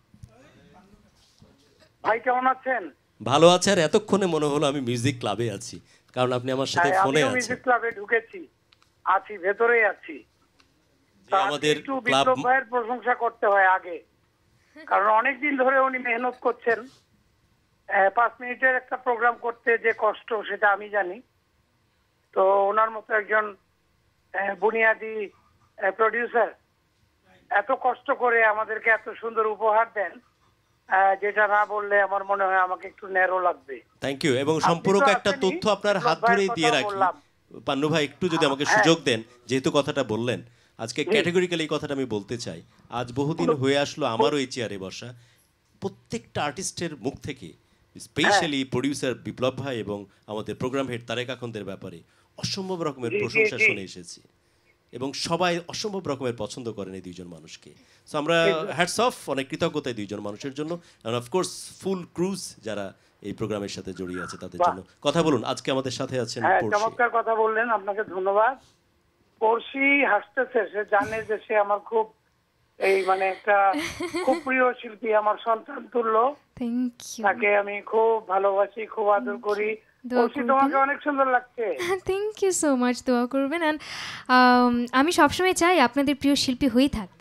ভাই, কেমন আছেন? ভালো আছে, আর এতক্ষণে মনে হলো আমি মিউজিক ক্লাবে আছি, কারণ আপনি আমার সাথে হ্যাঁ, ফোনে আমিও আছেন। মিউজিক ক্লাবে ঢুকেছি, আছি, ভেতরেই আছি। যে আমাদের একটু ক্লাব বিপ্লব ভাইয়ের প্রশংসা করতে হয় আগে, কারণ অনেকদিন ধরে উনি মেহনত করছেন। আহ, পাঁচ মিনিটের একটা প্রোগ্রাম করতে যে কষ্ট সেটা আমি জানি। তো ওনার মতো একজন আহ, বুনিয়াদি প্রডিউসার এত কষ্ট করে আমাদেরকে এত সুন্দর উপহার দেন, আহ, যেটা না বললে আমার মনে হয় আমাকে একটু ন্যারো লাগবে। Thank you. এবং আপনি তো সম্পূরক একটা আছেনই, তথ্য আপনার হাত বিপ্লব ভাইয়ের ধরেই দিয়ে কথা রাখি। বললাম। পান্নু ভাই একটু যদি আমাকে হ্যাঁ। সুযোগ দেন, যেহেতু কথাটা বললেন, আজকে ক্যাটেগরিক্যালি এই কথাটা আমি বলতে চাই। আজ বহুদিন হয়ে আসলো আমারও এই চেয়ারে বসা, প্রত্যেকটা আর্টিস্টের মুখ থেকে, স্পেশালি প্রডিউসার বিপ্লব ভাই এবং আমাদের প্রোগ্রাম হেড তারেক আখন্দের ব্যাপারে অসম্ভব রকমের জি, জি, প্রশংসা জি। শুনে এসেছি, এবং সবাই অসম্ভব রকমের পছন্দ করেন এই দুইজন মানুষকে। সো আমরা হ্যাটস অফ, অনেক কৃতজ্ঞতা এই দুইজন মানুষের জন্য, এবং অফকোর্স ফুল ক্রুজ যারা এই প্রোগ্রামের সাথে জড়িয়ে আছে তাদের বাহ। জন্য। কথা বলুন, আজকে আমাদের সাথে আছেন হ্যাঁ, পড়শি। চমৎকার কথা বললেন, আপনাকে ধন্যবাদ। পড়শি হাসতেছে, সে জানে যে সে আমার খুব এই মানে একটা খুব প্রিয় শিল্পী, আমার সন্তান তুল্য। Thank you. তাকে আমি খুব ভালোবাসি, খুব আদর করি। দোয়া পড়শি, করবেন। তোমাকে অনেক সুন্দর লাগছে। থ্যাংক ইউ সো মাচ, দোয়া করবেন। অ্যান্ড আমি সবসময় চাই আপনাদের প্রিয় শিল্পী হয়েই থাকতে।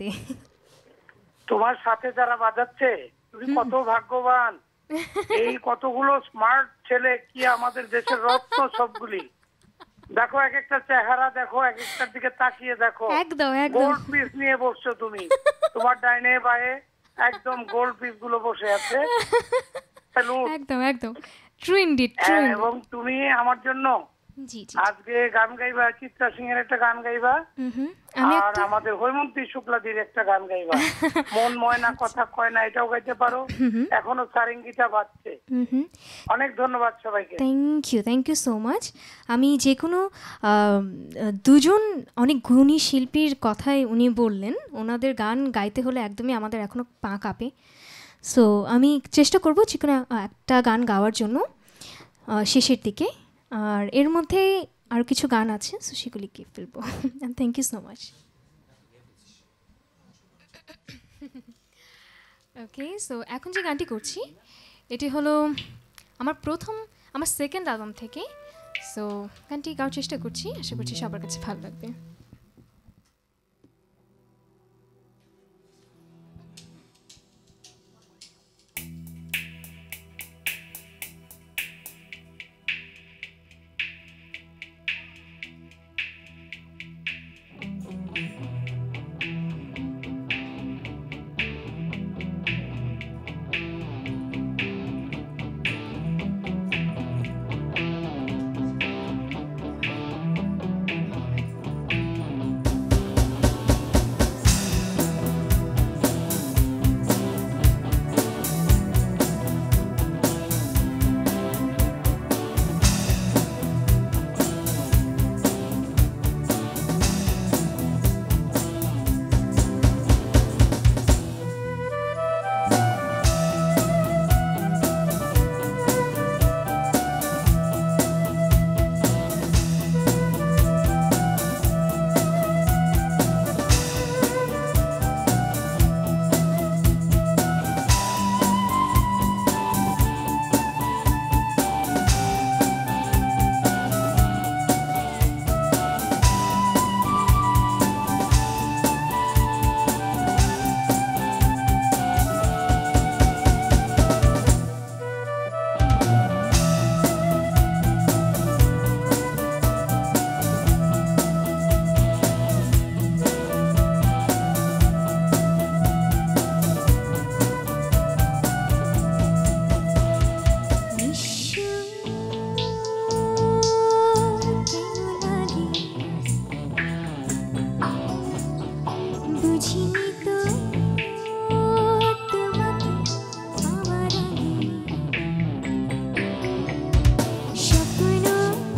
তোমার সাথে যারা বাজাচ্ছে, তুমি কত ভাগ্যবান। এই কতগুলো স্মার্ট ছেলে, কি আমাদের দেশের রত্ন সবগুলি। দেখো এক একটা চেহারা, দেখো এক একটার দিকে তাকিয়ে দেখো। একদম, একদম। গোল্ড পিস নিয়ে বসছো তুমি, তোমার ডাইনে বায়ে একদম গোল্ড পিস গুলো বসে আছে। Salute। একদম একদম, ট্রু ইনডিড, ট্রু হ্যাঁ, ইনডিড। এবং তুমি আমার জন্য জি জি। আজকে গান গাইবা, চিত্রা সিং এর একটা গান গাইবা, হুম হুম। আমি আর একটা আমাদের হৈমন্তী শুক্লাদির একটা গান গাইবা। মন ময়না কথা কয় না, এটাও গাইতে পারো। এখনো সারেঙ্গিটা বাজছে। হুম হুম। অনেক ধন্যবাদ সবাইকে। Thank you, thank you so much. আমি যে কোনো আহ, দুজন অনেক গুণী শিল্পীর কথাই উনি বললেন, ওনাদের গান গাইতে হলে একদমই আমাদের এখনও পা কাঁপে। সো আমি চেষ্টা করব যে কোনো একটা গান গাওয়ার জন্য আহ, শেষের দিকে, আর এর মধ্যে আর কিছু গান আছে, সো সেগুলি গিয়ে ফেলবো। Thank you so much. Okay, so এখন যে গানটি করছি এটি হলো আমার প্রথম, আমার সেকেন্ড অ্যালবাম থেকে। সো গানটি গাওয়ার চেষ্টা করছি, আশা করছি সবার কাছে ভালো লাগবে। বুঝিনি তো তোমাকে পাওয়ার আগে, স্বপ্ন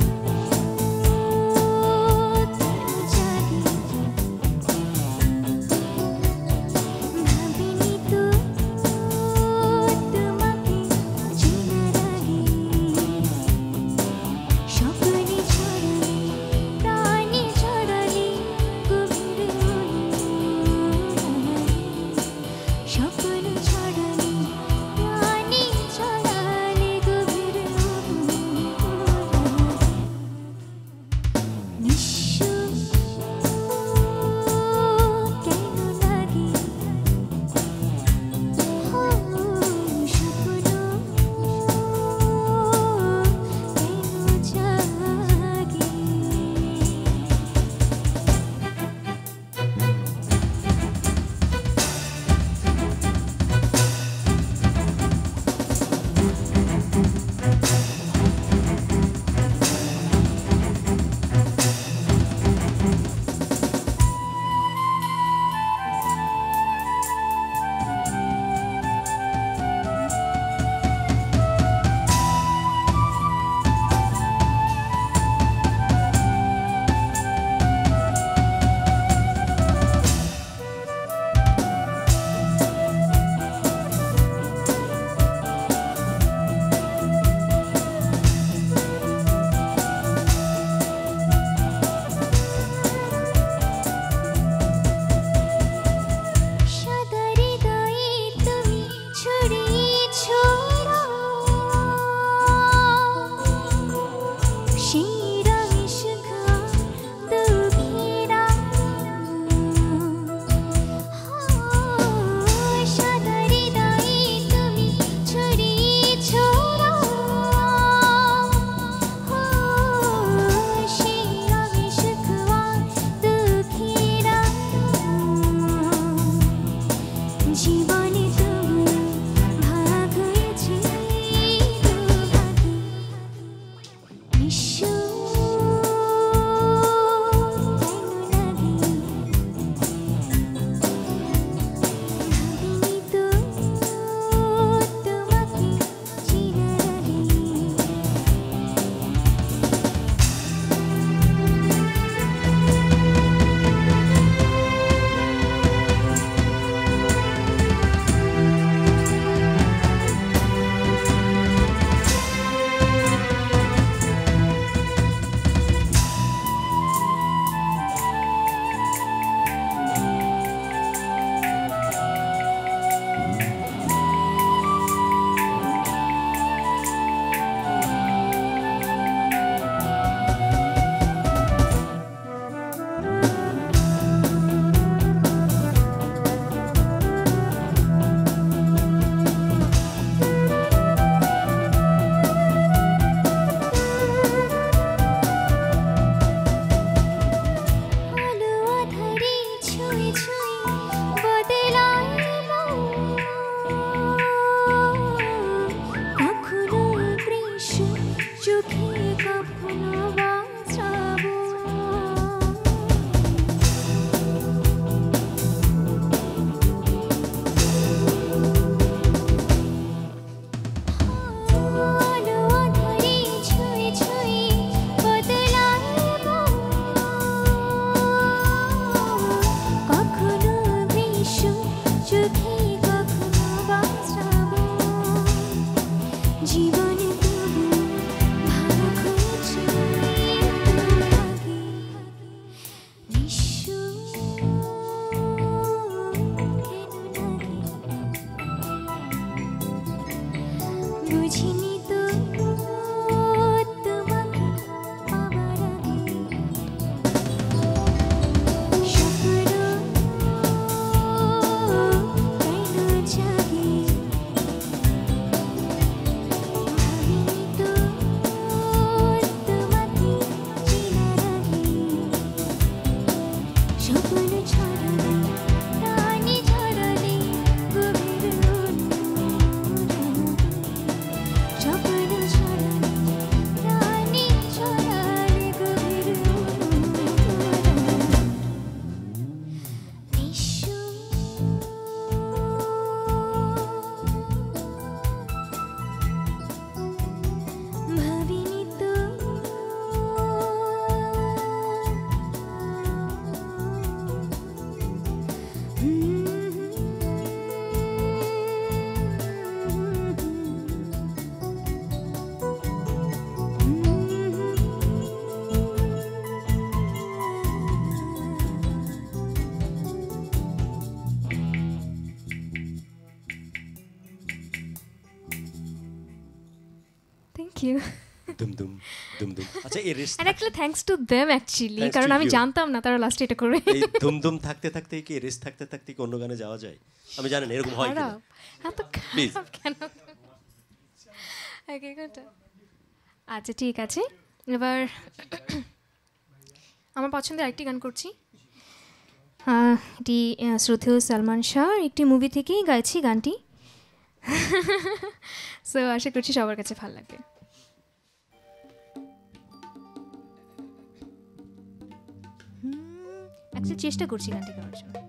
ইউ দুম দুম দুম দুম আচ্ছা এই race and actually thanks to them actually Thanks কারণ to আমি you. জানতাম না তারা লাস্টে এটা করবে এই দুম দুম থাকতে থাকতে কি রেস থাকতে থাকতে কি অন্য গানে যাওয়া যায় আমি জানি না এরকম হয় কিনা খারাপ এত Please. খারাপ কেন Okay, good. আচ্ছা ঠিক আছে এবার আমার পছন্দের আরেকটি গান করছি আহ, এটি আহ, শ্রদ্ধেয় সালমান শাহর একটি মুভি থেকেই গাইছি গানটি সো আশা করছি সবার কাছে ভালো লাগবে একটা চেষ্টা করছি গানটি গাওয়ার জন্য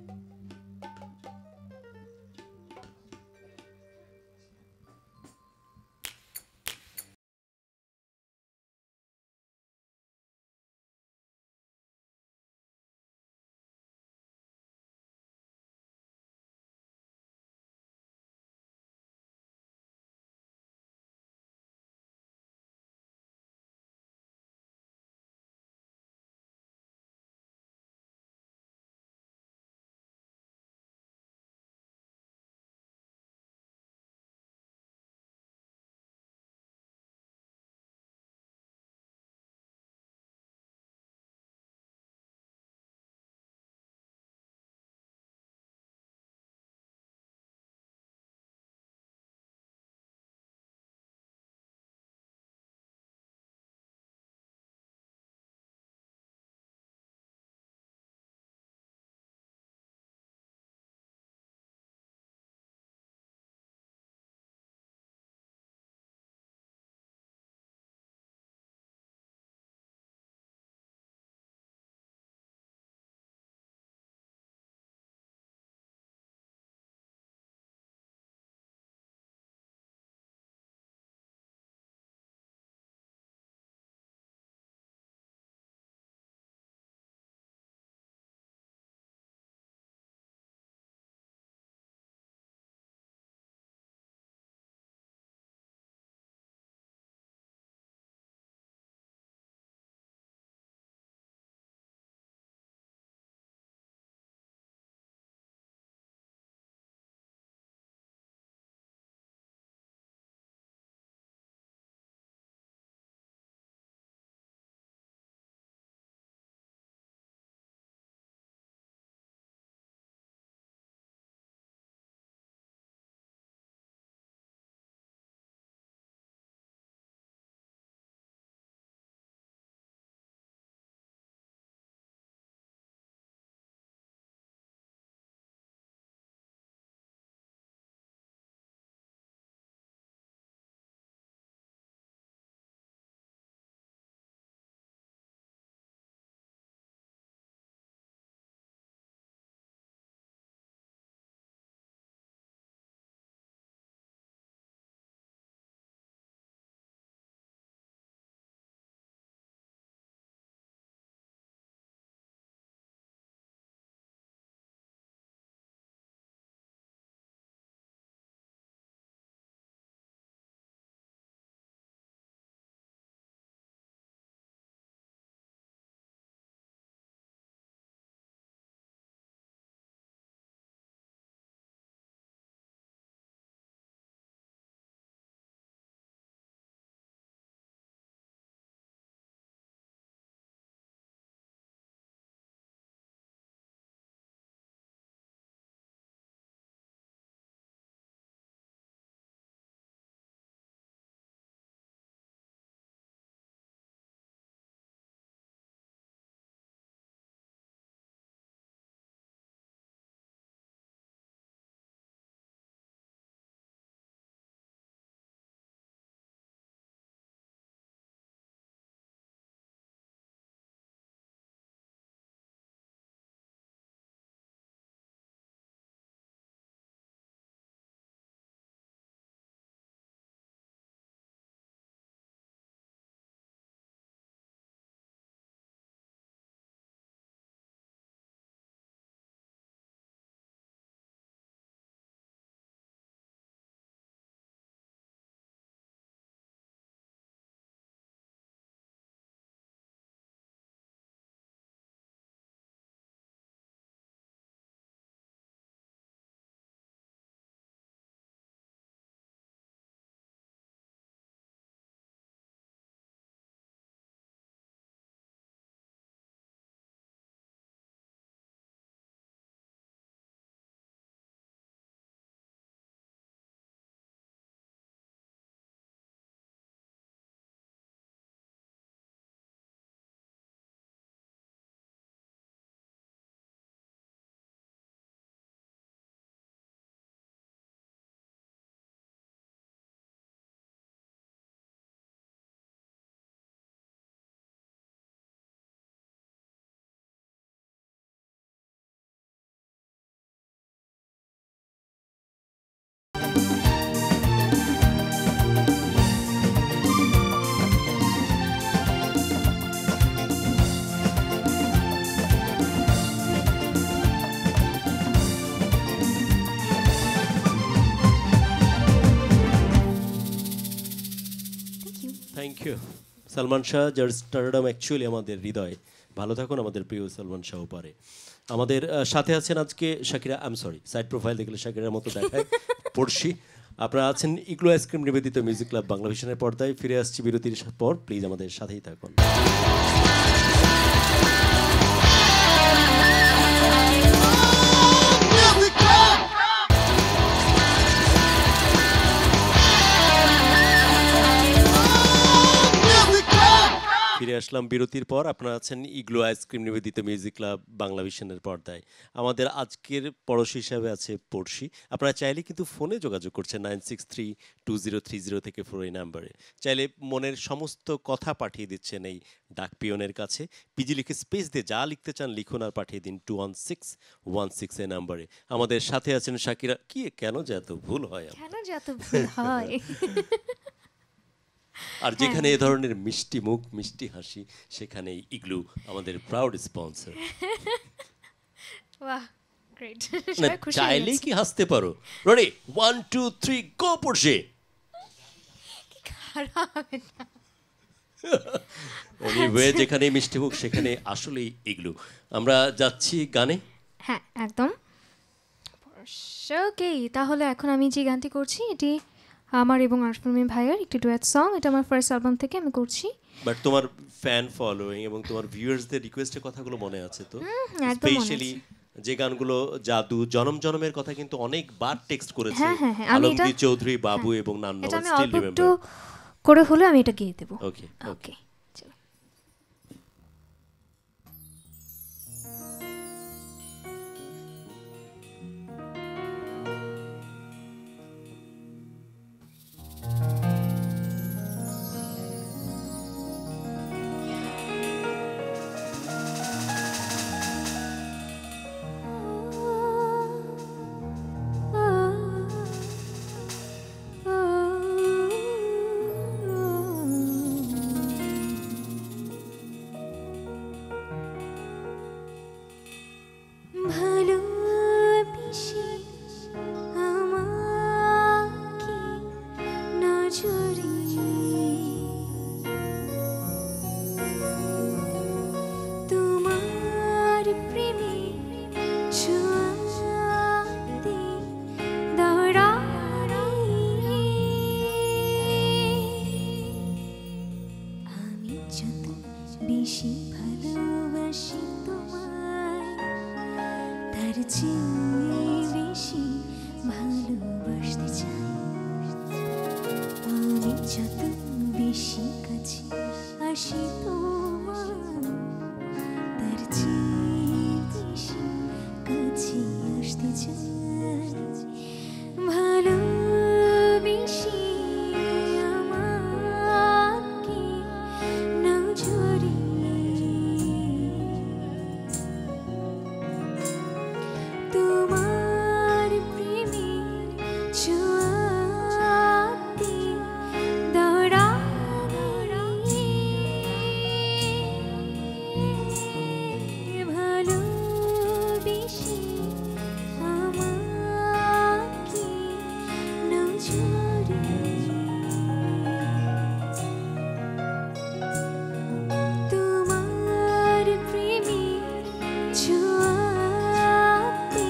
ইউ সালমান শাহ যার স্টারডাম অ্যাকচুয়ালি আমাদের হৃদয়। ভালো থাকুন আমাদের প্রিয় সালমান শাহ পারে। আমাদের আহ, সাথে আছেন আজকে Shakira, I am sorry side profile দেখলে শাকিরার মতো দেখায় পড়শি। আপনারা আছেন ইগলু আইসক্রিম নিবেদিত মিউজিক ক্লাব বাংলা ভিশনের পর্দায়। ফিরে আসছি বিরতির পর, প্লিজ আমাদের সাথেই থাকুন। ফিরে আসলাম বিরতির পর। আপনারা আছেন ইগলু আইসক্রিম নিবেদিত মিউজিক ক্লাব বাংলা ভিশনের পর্দায়। আমাদের আজকের পড়শি হিসাবে আছে পড়শি। আপনারা চাইলে কিন্তু ফোনে যোগাযোগ করছেন nine six three two zero three zero থেকে ফোর এই নাম্বারে। চাইলে মনের সমস্ত কথা পাঠিয়ে দিচ্ছেন এই ডাক পিয়নের কাছে। পিজি লিখে স্পেস দিয়ে যা লিখতে চান লিখুন আর পাঠিয়ে দিন two one six one six এই নাম্বারে। আমাদের সাথে আছেন শাকিরা। কি কেন যে এত ভুল হয়, কেন যে এত ভুল হয়? আর যেখানে এ ধরনের মিষ্টি মুখ মিষ্টি হাসি সেখানে ইগলু আমাদের প্রাউড স্পন্সর। বাহ, গ্রেট। চাইলেই কি হাসতে পারো? Ready, one two three go পড়ছে। এনিওয়ে, যেখানে মিষ্টি মুখ সেখানে আসলেই ইগলু। আমরা যাচ্ছি গানে। হ্যাঁ, একদম। ওকে, তাহলে এখন আমি যে গানটি করছি এটি আমার এবং আশফারমিন ভাইয়ের একটি ডুয়েট সং। এটা আমার ফার্স্ট অ্যালবাম থেকে আমি করছি। বাট তোমার ফ্যান ফলোইং এবং তোমার ভিউয়ার্সদের রিকোয়েস্টের কথাগুলো মনে আছে তো? একদম মনে স্পেশালি যে গানগুলো জাদু জনম জনমের কথা কিন্তু অনেকবার টেক্সট করেছে হ্যাঁ, হ্যাঁ, হ্যাঁ, আমি এটা- আলমগীর চৌধুরী, বাবু এবং নান্নু। এটা আমি স্টিল অল্প একটু রিমেম্বার। করে হলে আমি এটা গেয়ে দেবো। ওকে ওকে, চলো। ভালোবেসে আমাকে নজরে তোমার প্রেমে ছোঁয়াতে দাঁড়াই আমি যত বেশি ভালোবাসি তোমায় তার চেয়ে বেশি ভালোবাসতে চাই। আমি যত বেশি কাছে আসি তোমার তার চেয়ে বেশি কাছে আসতে চাই। ভালোবেসে আমাকে নজরে তোমার প্রেমে ছোঁয়াতে দাঁড়াই ভালোবেসে আমাকে নজরে তোমার প্রেমে ছোঁয়াতে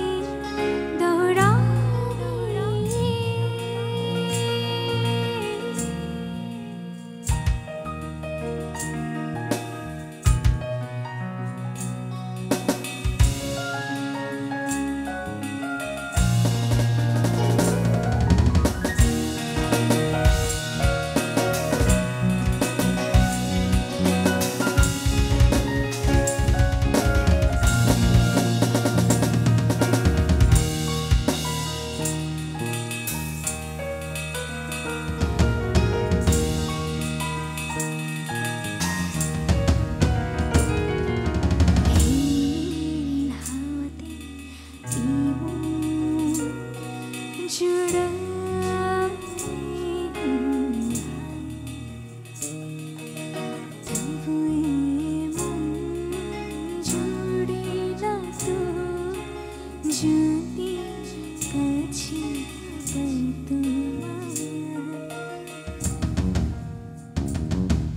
যদি কাছে পাই তোমার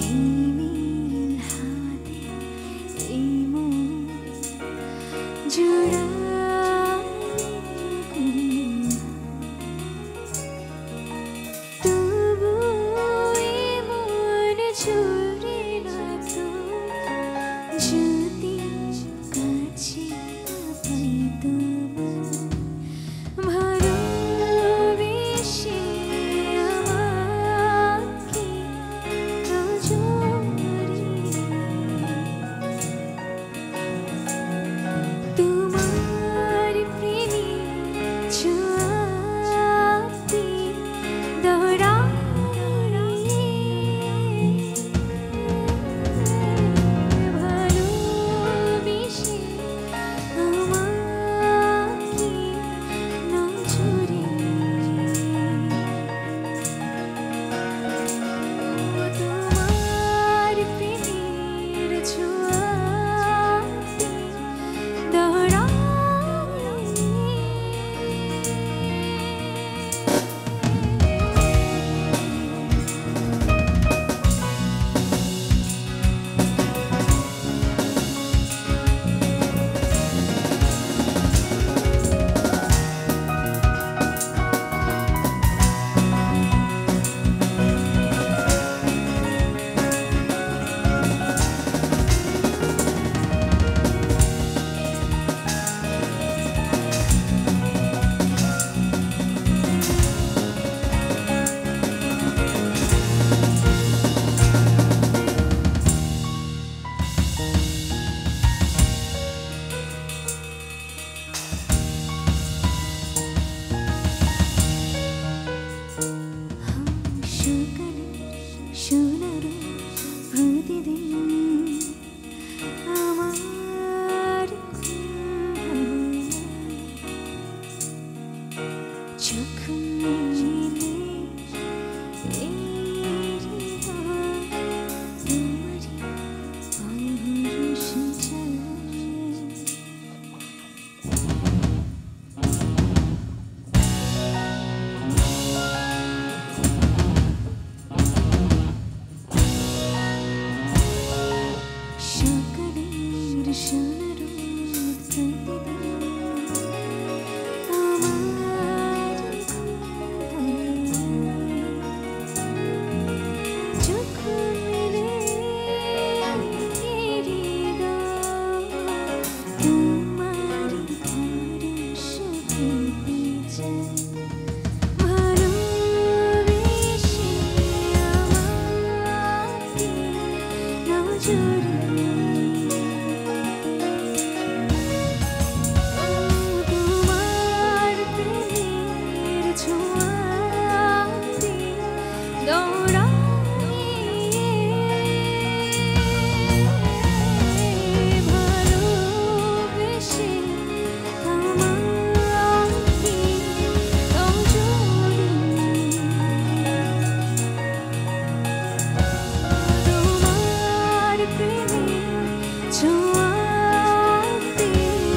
নীল হাতে এই মন জোড়ালে তবু এমন ঝরে না তো যদি কাছে পাই তবু ভালোবেসে আমাকে রজনী তোমার প্রেমে ছোঁয়াতে দৌড়াই ভালোবেসে আমাকে নজরে তোমার প্রেমের ছোঁয়াতে দৌড়াই সকালে সোনার প্রতিদিন আমার চোখ মেলে এই হৃদয় তোমারই পরশ চায় সকালের সোনার প্রতিদিন আমার চোখ মেলে হৃদয় তোমারই পরশ পেতে চায় ভালোবেসে আমাকে নজরে তোমার প্রেমের ছোঁয়াতে দৌড়াই ভালোবেসে আমাকে নজরে তোমার প্রেমের ছোঁয়াতে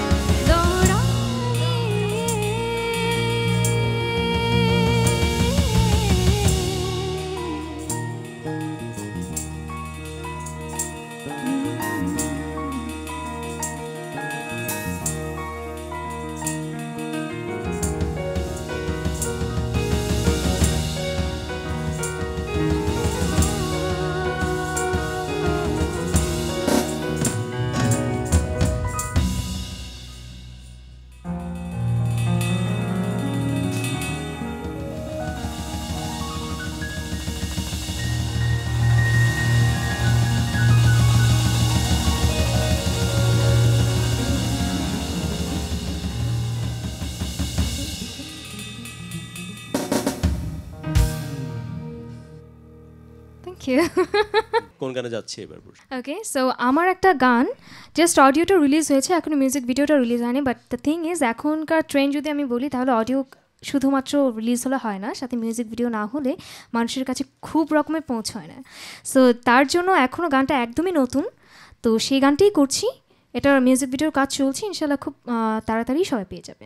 থ্যাংক ইউ কোন গানে যাচ্ছে এবার পুরস্কার? ওকে সো আমার একটা গান জাস্ট অডিওটা রিলিজ হয়েছে, এখনো মিউজিক ভিডিওটা রিলিজ হয়নি, বাট দ্য থিং ইজ এখনকার ট্রেন্ড যদি আমি বলি তাহলে অডিও শুধুমাত্র রিলিজ হলে হয় না, সাথে মিউজিক ভিডিও না হলে মানুষের কাছে খুব রকমের পৌঁছয় না। সো তার জন্য এখনও গানটা একদমই নতুন, তো সেই গানটাই করছি। এটার মিউজিক ভিডিওর কাজ চলছে, ইনশাল্লাহ খুব আহ, তাড়াতাড়ি সবাই পেয়ে যাবেন।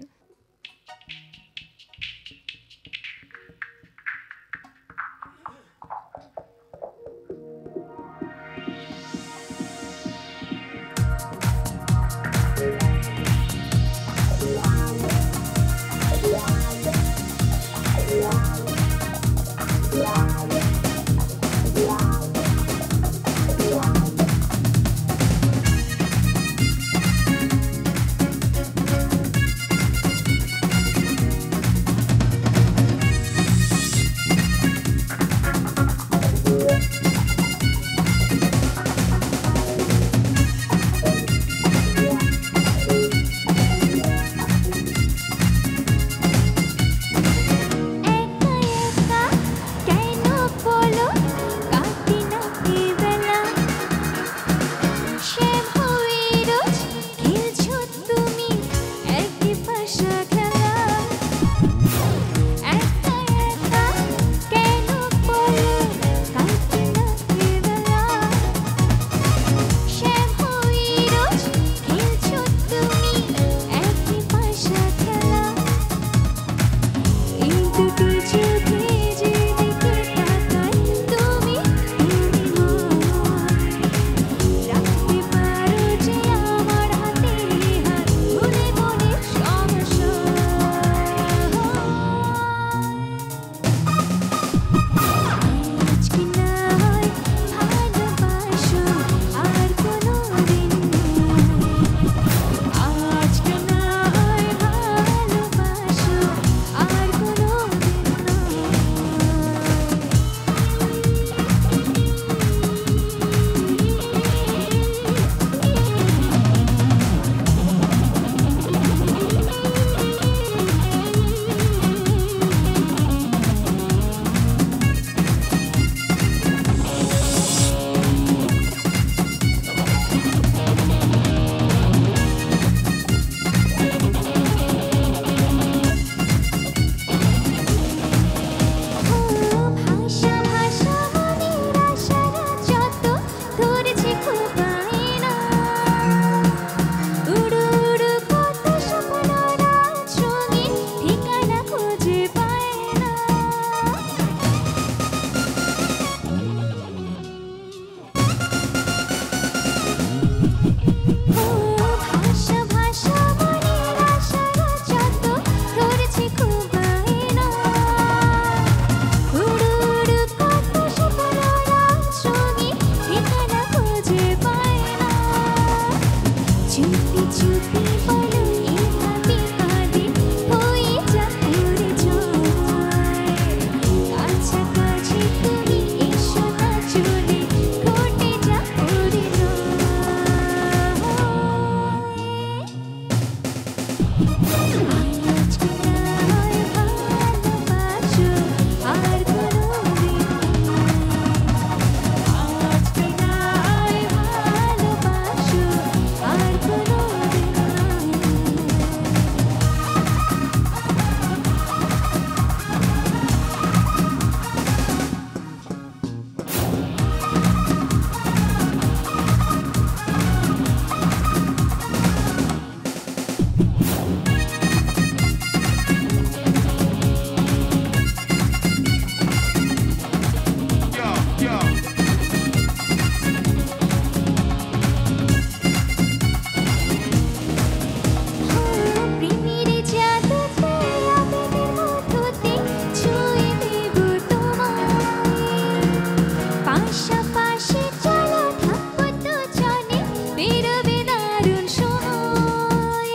আশাপাশে চলো থাকবো দুজনে বেরোবে দারুণ সময়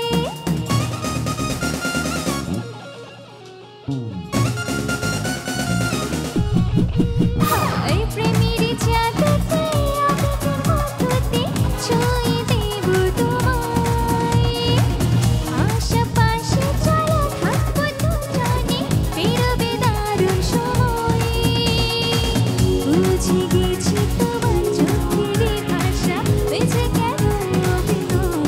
হায় প্রেমের জাদুতে আবেগের মধুতে ছুঁয়ে দেব তোমায় আশাপাশে চলো থাকবো দুজনে বেরোবে দারুণ সময় বুঝে গেছি তোমার চোখের ভাষা বেঁচে গেল অভিনয়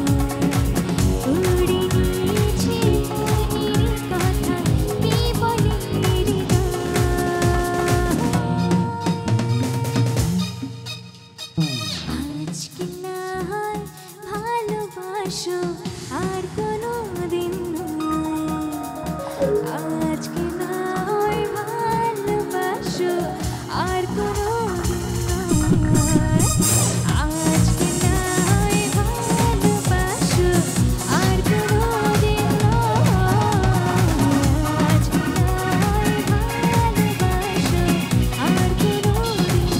উড়ে গিয়েছে মনের কথা কি বলে হৃদয় আজকে না হয় ভালোবাসো আর কোনো দিন নয় আজকে না হয় ভালোবাসো আর কোনো দিন নয় আজকে না হয় ভালোবাসো আর কোনো দিন নয় আজকে না হয় ভালোবাসো আর কোনো দিন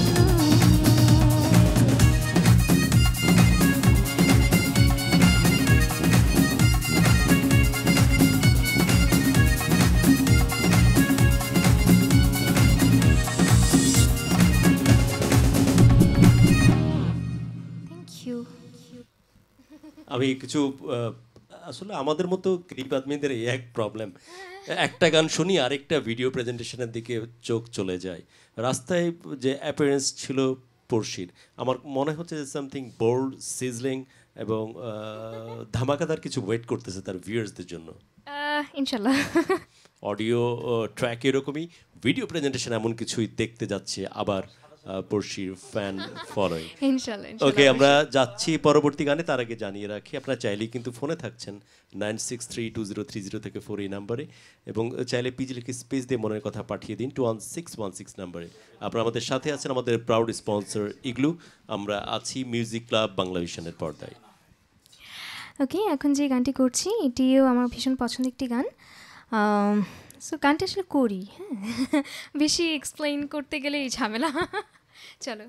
নয় থ্যাংক ইউ আমি কিছু আহ, আসলে আমাদের মতো গরিব আদমিদের এই এক প্রবলেম একটা গান শুনি আরেকটা ভিডিও প্রেজেন্টেশনের দিকে চোখ চলে যায় রাস্তায় যে অ্যাপিয়ারেন্স ছিল পড়শির আমার মনে হচ্ছে যে সামথিং বোল্ড সিজলিং এবং আহ, ধামাকাদার কিছু ওয়েট করতেছে তার ভিউয়ার্সদের জন্য আহ, ইনশাল্লাহ অডিও ট্র্যাক এরকমই ভিডিও প্রেজেন্টেশন এমন কিছুই দেখতে যাচ্ছে আবার আহ, পড়শির ফ্যান ফলোয়িং ইনশাল্লাহ ওকে ইনশাল্লাহ আমরা যাচ্ছি পরবর্তী গানে তার আগে জানিয়ে রাখি আপনারা চাইলেই কিন্তু ফোনে থাকছেন nine six three two zero three zero থেকে ফোর এই নাম্বারে এবং চাইলে পিজি লিখে স্পেস দিয়ে মনের কথা পাঠিয়ে দিন two one six one six নাম্বারে আপনারা আমাদের সাথে আছেন আমাদের প্রাউড স্পন্সর ইগলু আমরা আছি মিউজিক ক্লাব বাংলাভিশনের পর্দায় ওকে এখন যে গানটি করছি এটিও আমার ভীষণ পছন্দের একটি গান সো গানটা আসলে করি হ্যাঁ বেশি এক্সপ্লেইন করতে গেলে এই ঝামেলা চলো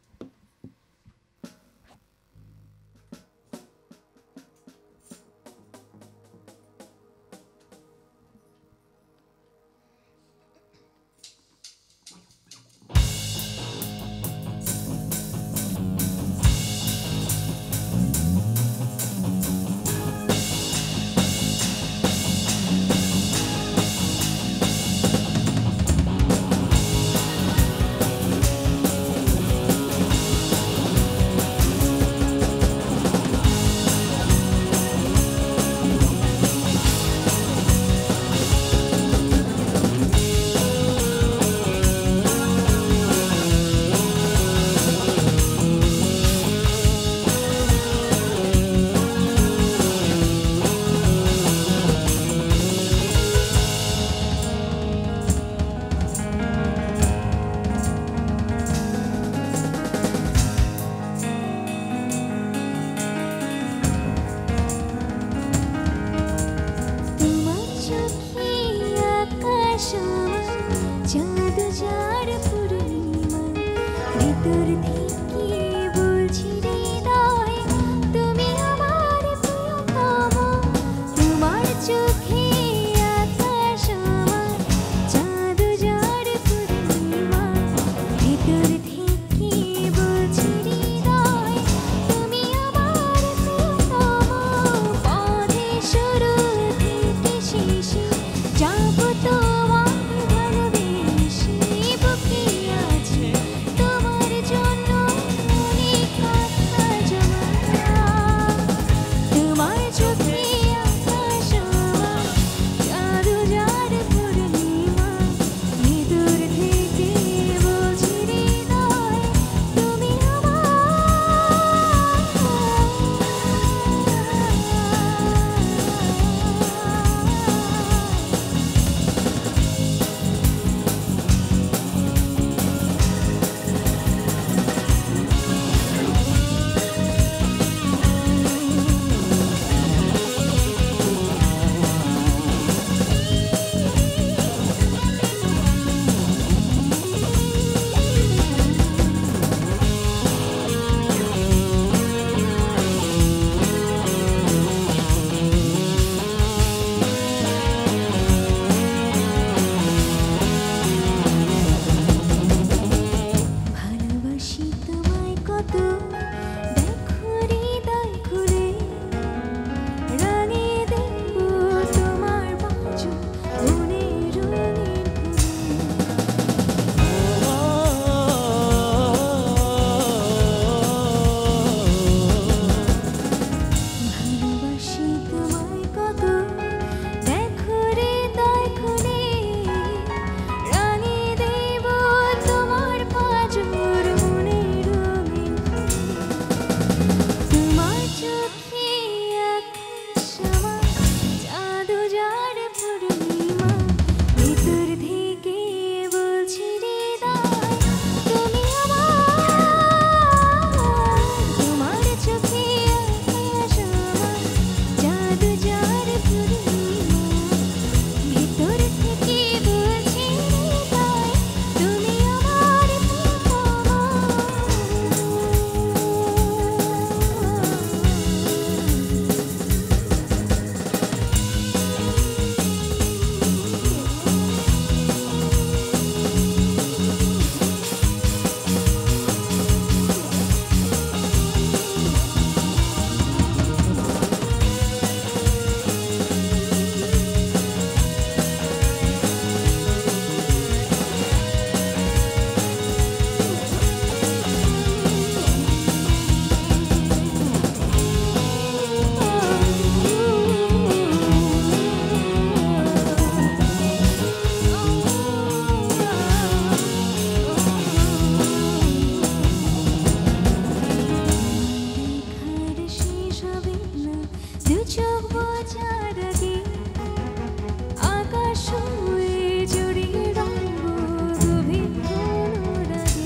তোমার চোখে আকাশ আমার চাঁদ যার পূর্ণিমা ভিতর থেকে বলছি হৃদয় তুমি আমার প্রিয়তম তোমার চোখে আকাশ আমার চাঁদ যার পূর্ণিমা ভিতর থেকে বলছি হৃদয় তুমি আমার প্রিয়তম পথে শুরু থেকে শেষে যাব তোমায় ভালোবেসে বুকে আছে তোমার জন্য কত দেখো হৃদয় খুলে রাঙিয়ে দেব তোমার বাঁচো মনের রঙিন ভালোবাসি তোমায় কত দেখো হৃদয় খুলে রাঙিয়ে দেব তোমার পাঁজর মনের রঙিন তোমার চোখে আকাশ আমার জাদু যার পূর্ণিমা ভিতর থেকে বলছি হৃদয় তুমি আমার তোমার চোখে আকাশ আমার জাদু যার পূর্ণিমা ভিতর থেকে বলছি হৃদয় তুমি আমার দেখার শেষ হবে না দু চোখ বোঝার আগে আকাশ হয়ে জড়িয়ে রইব গভীর অনুরাগে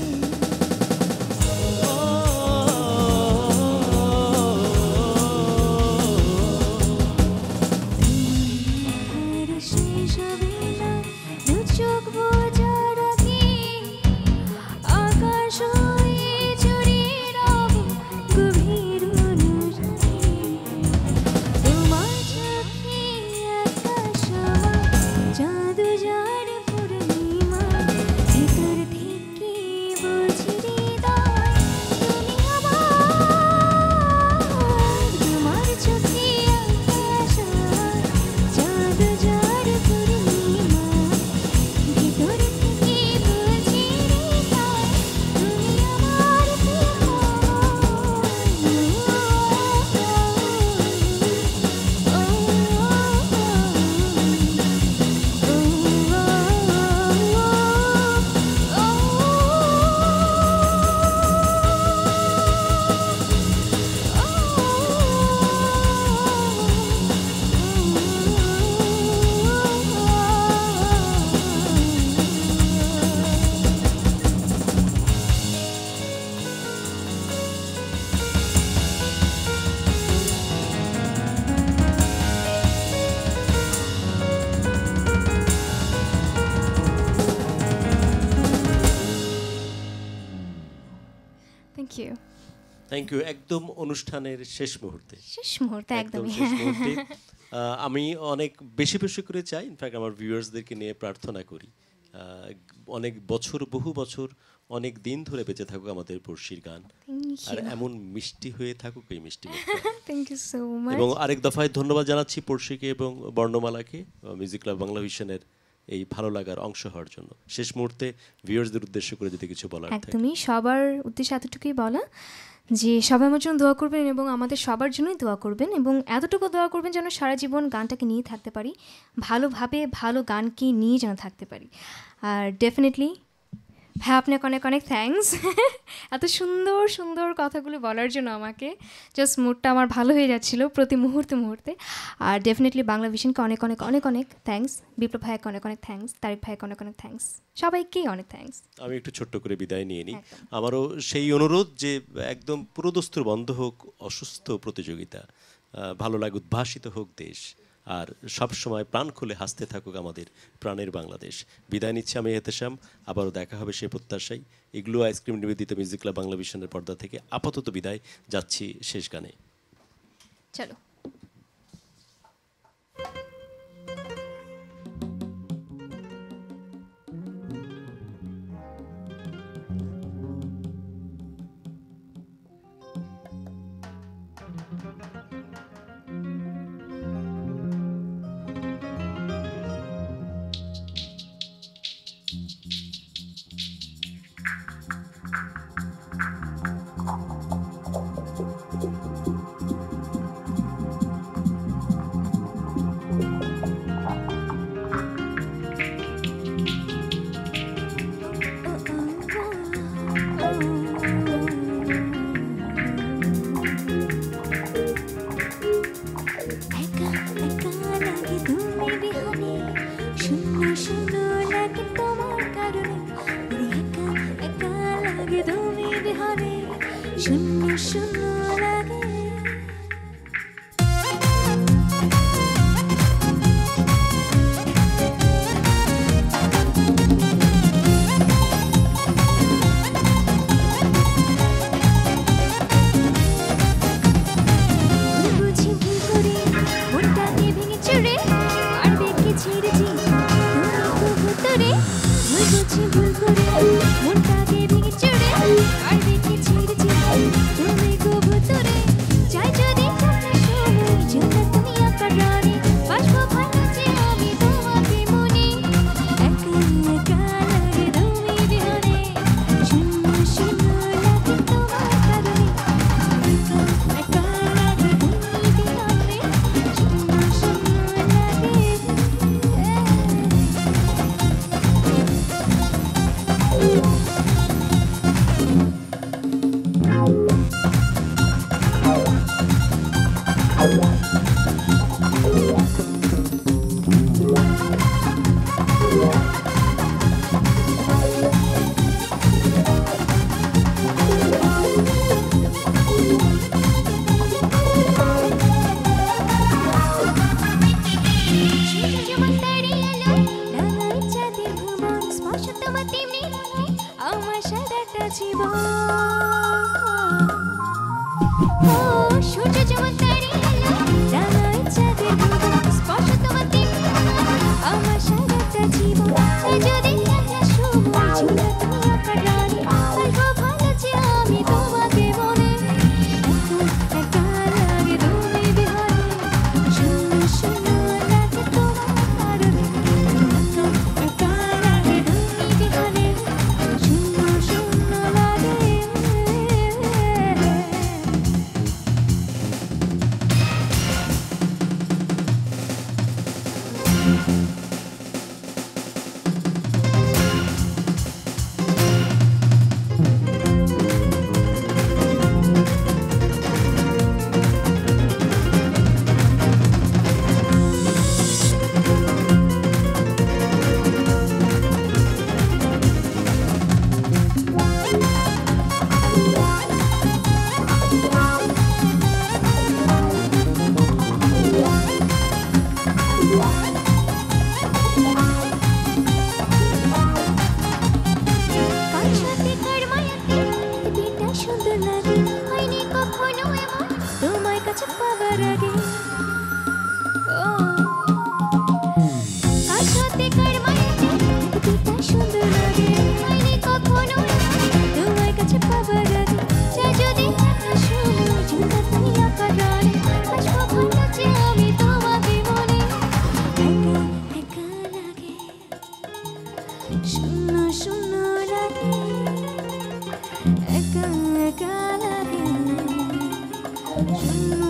দেখার শেষ হবে না দু চোখ বোঝার আগে আকাশ হয়ে জড়িয়ে রব গভীর অনুরাগে তোমার চোখে আকাশ আমার জাদু যার পূর্ণিমা ভিতর থেকে বলছি হৃদয় তুমি আমার তোমার চোখে আকাশ আমার জাদু যার পূর্ণিমা ভিতর থেকে বলছি হৃদয় তুমি আমার থ্যাংক ইউ থ্যাংক ইউ। একদম অনুষ্ঠানের শেষ মুহূর্তে শেষ মুহূর্তে একদম একদমই শেষ মুহূর্তে আহ, আমি অনেক বেশি বেশি করে চাই, ইনফ্যাক্ট আমার ভিউয়ার্সদেরকে নিয়ে প্রার্থনা করি আহ, অনেক বছর বহু বছর অনেক দিন ধরে বেঁচে থাকুক আমাদের পড়শির গান, আর এমন মিষ্টি হয়ে থাকুক এই মিষ্টি মুখটা। Thank you so much. এবং আরেক দফায় ধন্যবাদ জানাচ্ছি পড়শিকে এবং বর্ণমালাকে মিউজিক ক্লাব বাংলা ভিশনের এই ভালো লাগার অংশ হওয়ার জন্য। শেষ মুহূর্তে ভিউয়ার্সদের উদ্দেশ্য করে যদি কিছু বলার থাকে। একদমই সবার উদ্দেশ্যে এতটুকুই বলা যে সবাই আমার জন্য দোয়া করবেন এবং আমাদের সবার জন্যই দোয়া করবেন, এবং এতটুকু দোয়া করবেন যেন সারা জীবন গানটাকে নিয়ে থাকতে পারি, ভালোভাবে ভালো গানকে নিয়ে যেন থাকতে পারি। আর ডেফিনেটলি হ্যাঁ, আপনাকে অনেক অনেক থ্যাঙ্কস এত সুন্দর সুন্দর কথাগুলো বলার জন্য। আমাকে জাস্ট মুডটা আমার ভালো হয়ে যাচ্ছিল প্রতি মুহূর্তে মুহূর্তে। আর ডেফিনেটলি বাংলা ভিশনকে অনেক অনেক অনেক অনেক থ্যাঙ্কস, বিপ্লব ভাইকে অনেক অনেক থ্যাঙ্কস, তারিক ভাইকে অনেক অনেক থ্যাঙ্কস, সবাইকেই অনেক থ্যাঙ্কস। আমি একটু ছোট্ট করে বিদায় নিয়ে নিই। আমারও সেই অনুরোধ যে একদম পুরোদস্তুর বন্ধ হোক অসুস্থ প্রতিযোগিতা, ভালো লাগে উদ্ভাসিত হোক দেশ, আর সব সময় প্রাণ খুলে হাসতে থাকুক আমাদের প্রাণের বাংলাদেশ। বিদায় নিচ্ছি আমি এহতেশাম, আবারও দেখা হবে সেই প্রত্যাশায়। এগুলো আইসক্রিম নিবেদিত মিউজিক ক্লাব বাংলা ভিশনের পর্দা থেকে আপাতত বিদায়, যাচ্ছি শেষ গানে। চলো। বিহারে শূন্য শূন্য লাগে বুঝি ভুল করে মনটাকে ভেঙে চুরে পারবে কি ছেড়েছি তুমি ভুতরে বুঝি ভুল করে মনটাকে ভেঙে চুরে পারবে কি ছেড়েছি তুমি ভুতরে চাই যদি থাকলে সময় যেটা তুমি একা রানী বাসবো ভালো যে আমি তোমাকে মনে একা একা লাগে তুমি বিহারে শূন্য শূন্য লাগে তোমার কারণে একা একা লাগে তুমি বিহারে শূন্য শূন্য লাগে আমার সারাটা জীবন ও সূর্য যেমন দাঁড়িয়ে রাঙায় চাঁদের ভুবন স্পর্শ তোমার তেমনি আমার সারাটা জীবন তাই যদি একটা সময় ঝুলে তুমি একা রানী বলবো ভালো যে আমি তোমাকে মনে একা একা লাগে তুমি বিহারে শূন্য শূন্য লাগে তোমার কারণে একা একা লাগে তুমি বিহারে শূন্য শূন্য লাগে কাছাতে কার মায়াতে পৃথিবীটা সুন্দর লাগে হয়নি কখনো এমন তোমার কাছে পাবার আগে ও কাছাতে কার মায়াতে পৃথিবীটা সুন্দর লাগে হয়নি কখনো এমন তোমার কাছে পাবার আগে চাই যদি একটা সময় ঝুলে তুমি একা রানী বাসবো ভালো যে আমি তোমাকে মনে একা একা লাগে শূন্য শূন্য লাগে একা একা লাগে শূন্য